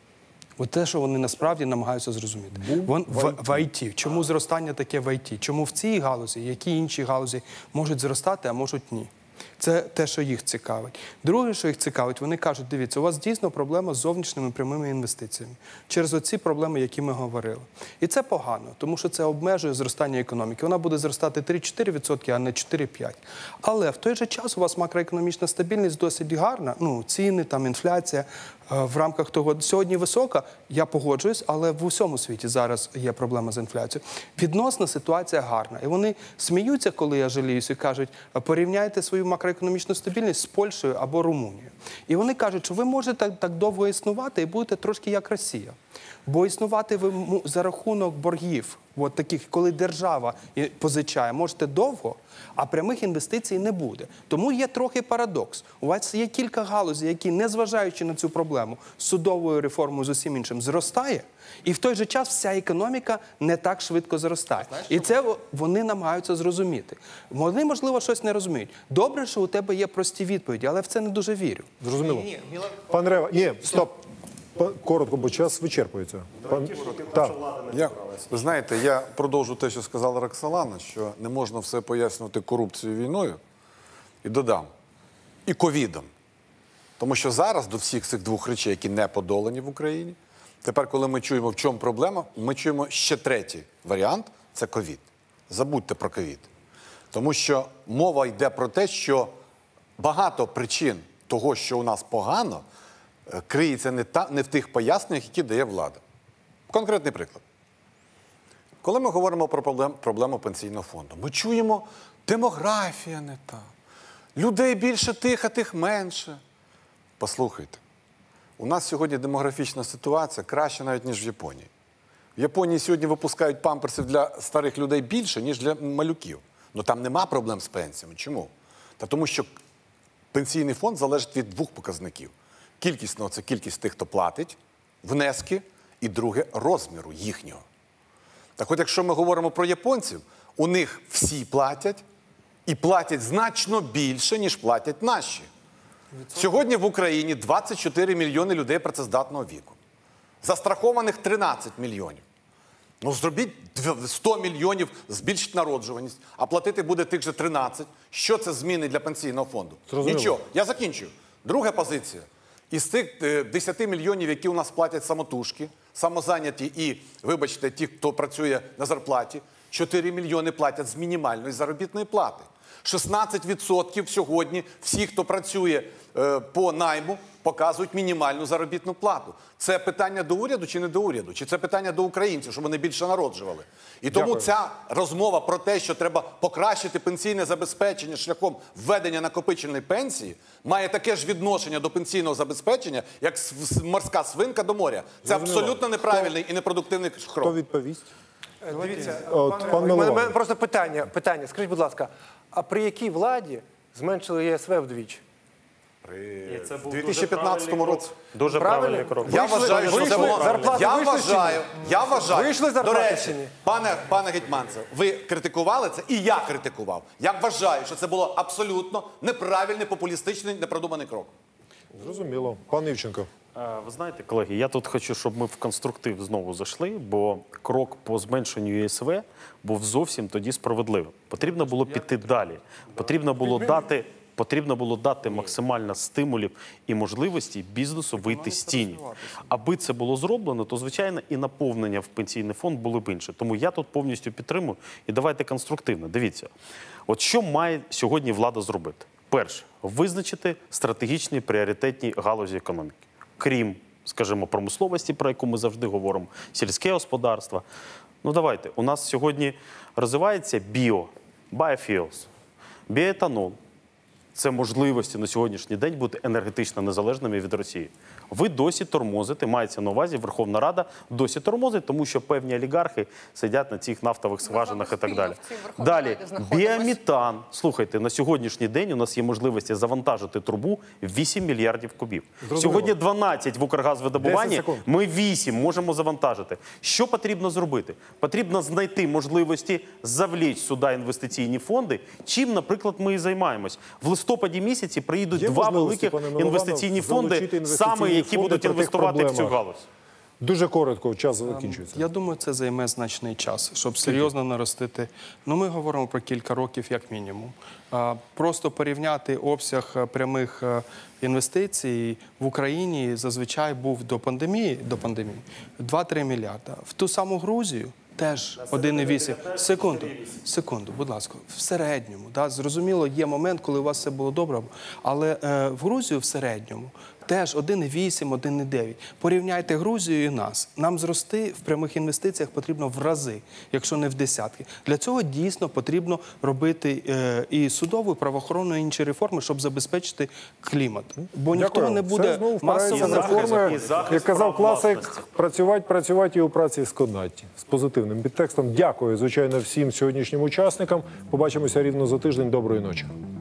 От те, що вони насправді намагаються зрозуміти. Вон, в, в ай ті. Чому зростання таке в ай ті? Чому в цій галузі, які інші галузі можуть зростати, а можуть ні? Це те, що їх цікавить. Друге, що їх цікавить, вони кажуть, дивіться, у вас дійсно проблема з зовнішніми прямими інвестиціями. Через оці проблеми, які ми говорили. І це погано, тому що це обмежує зростання економіки. Вона буде зростати три-чотири відсотки, а не чотири-п'ять. Але в той же час у вас макроекономічна стабільність досить гарна. Ну, ціни, там, інфляція е, в рамках того. Сьогодні висока, я погоджуюсь, але в усьому світі зараз є проблема з інфляцією. Відносна ситуація гарна. І вони сміються, коли я жаліюся, і кажуть, порівняйте свою макроекономічну стабільність з Польщею або Румунією. І вони кажуть, що ви можете так довго існувати і будете трошки як Росія. Бо існувати ви му- за рахунок боргів, от таких, коли держава і- позичає, можете довго, а прямих інвестицій не буде. Тому є трохи парадокс. У вас є кілька галузей, які, незважаючи на цю проблему, з судовою реформою, з усім іншим, зростає, і в той же час вся економіка не так швидко зростає. І це о- вони намагаються зрозуміти. Вони, можливо, щось не розуміють. Добре, що у тебе є прості відповіді, але в це не дуже вірю. зрозуміло. Пан Рева, ні, стоп. Па- Коротко, бо час вичерпується. Пан... Так. Я, ви знаєте, я продовжу те, що сказала Роксолана, що не можна все пояснювати корупцією, війною, і додам, і ковідом. Тому що зараз до всіх цих двох речей, які не подолані в Україні, тепер, коли ми чуємо, в чому проблема, ми чуємо ще третій варіант – це ковід. Забудьте про ковід. Тому що мова йде про те, що багато причин того, що у нас погано, е, криється не, та, не в тих поясненнях, які дає влада. Конкретний приклад. Коли ми говоримо про проблем, проблему пенсійного фонду, ми чуємо, демографія не та, людей більше тих, а тих менше. Послухайте, у нас сьогодні демографічна ситуація краща навіть, ніж в Японії. В Японії сьогодні випускають памперсів для старих людей більше, ніж для малюків. Ну там нема проблем з пенсіями. Чому? Та тому що пенсійний фонд залежить від двох показників. Кількісно – це кількість тих, хто платить, внески, і друге – розміру їхнього. Так от, якщо ми говоримо про японців, у них всі платять, і платять значно більше, ніж платять наші. Сьогодні в Україні двадцять чотири мільйони людей працездатного віку. Застрахованих тринадцять мільйонів. Ну, зробіть сто мільйонів, збільшить народжуваність, а платити буде тих же тринадцять. Що це зміни для пенсійного фонду? Зрозуміло. Нічого. Я закінчую. Друга позиція. Із тих е, десяти мільйонів, які у нас платять самотужки, самозайняті і, вибачте, ті, хто працює на зарплаті, чотири мільйони платять з мінімальної заробітної плати. шістнадцять відсотків сьогодні всі, хто працює е, по найму, показують мінімальну заробітну плату. Це питання до уряду чи не до уряду? Чи це питання до українців, щоб вони більше народжували? І тому Дякую. ця розмова про те, що треба покращити пенсійне забезпечення шляхом введення накопичувальної пенсії, має таке ж відношення до пенсійного забезпечення, як с- морська свинка до моря. Це Зрозуміло. абсолютно неправильний і непродуктивний Хто крок. відповість? Дивіться, От, пане- пан у мене- Милованов. у мене просто питання, питання. Скажіть, будь ласка, а при якій владі зменшили ЄСВ вдвічі? У дві тисячі п'ятнадцятому році. Дуже правильний крок. Я Вийшли- вважаю, що це вийшли- було... зарплати Я вийшли чи ні? вважаю, я вважаю. Вийшли До зарплати речі, чи ні? пане, пане Гетманцев, ви критикували це, і я критикував. Я вважаю, що це було абсолютно неправильний, популістичний, непродуманий крок. Зрозуміло. Пан Івченко. Е, Ви знаєте, колеги, я тут хочу, щоб ми в конструктив знову зайшли, бо крок по зменшенню ЄСВ був зовсім тоді справедливим. Потрібно було піти далі. Потрібно було дати, потрібно було дати максимально стимулів і можливості бізнесу вийти з тіні. Аби це було зроблено, то, звичайно, і наповнення в пенсійний фонд було б інше. Тому я тут повністю підтримую. І давайте конструктивно. Дивіться, от що має сьогодні влада зробити? Перше, визначити стратегічні пріоритетні галузі економіки. Крім, скажімо, промисловості, про яку ми завжди говоримо, сільське господарство. Ну давайте, у нас сьогодні розвивається біо, biofuels, біоетанол. Це можливості на сьогоднішній день бути енергетично незалежними від Росії. Ви досі тормозите, мається на увазі, Верховна Рада досі тормозить, тому що певні олігархи сидять на цих нафтових скважинах і так далі. спільно в цій Верховній Далі, Раді знаходимось. біометан. Слухайте, на сьогоднішній день у нас є можливості завантажити трубу в вісім мільярдів кубів. Зрозуміло. Сьогодні дванадцять в Укргазвидобуванні, десять секунд. ми вісім можемо завантажити. Що потрібно зробити? Потрібно знайти можливості завлечь сюди інвестиційні фонди, чим, наприклад, ми і займаємось. В листопаді місяці приїдуть Є два можливості, великих пане Милованов, інвестиційні фонди, залучити інвестиційні саме які фонди будуть при тих інвестувати в цю проблемах? галузь? Дуже коротко, час закінчується. Я думаю, це займе значний час, щоб серйозно наростити. Ну, ми говоримо про кілька років, як мінімум. А, Просто порівняти обсяг е, прямих е, інвестицій в Україні зазвичай був до пандемії, до пандемії два-три мільярда. В ту саму Грузію теж один і вісім. Секунду, секунду, будь ласка, в середньому. Да? Зрозуміло, є момент, коли у вас все було добре, але е, в Грузію в середньому теж один і вісім, один і дев'ять. Порівняйте Грузію і нас. Нам зрости в прямих інвестиціях потрібно в рази, якщо не в десятки. Для цього дійсно потрібно робити е, і судову, і правоохоронну, і інші реформи, щоб забезпечити клімат. Бо ніхто Дякую. не Все буде знову масово впирається в захист- реформи. і захист Як казав прав класик, власності. працювати, працювати і у праці сконати. З позитивним підтекстом. Дякую, звичайно, всім сьогоднішнім учасникам. Побачимося рівно за тиждень. Доброї ночі.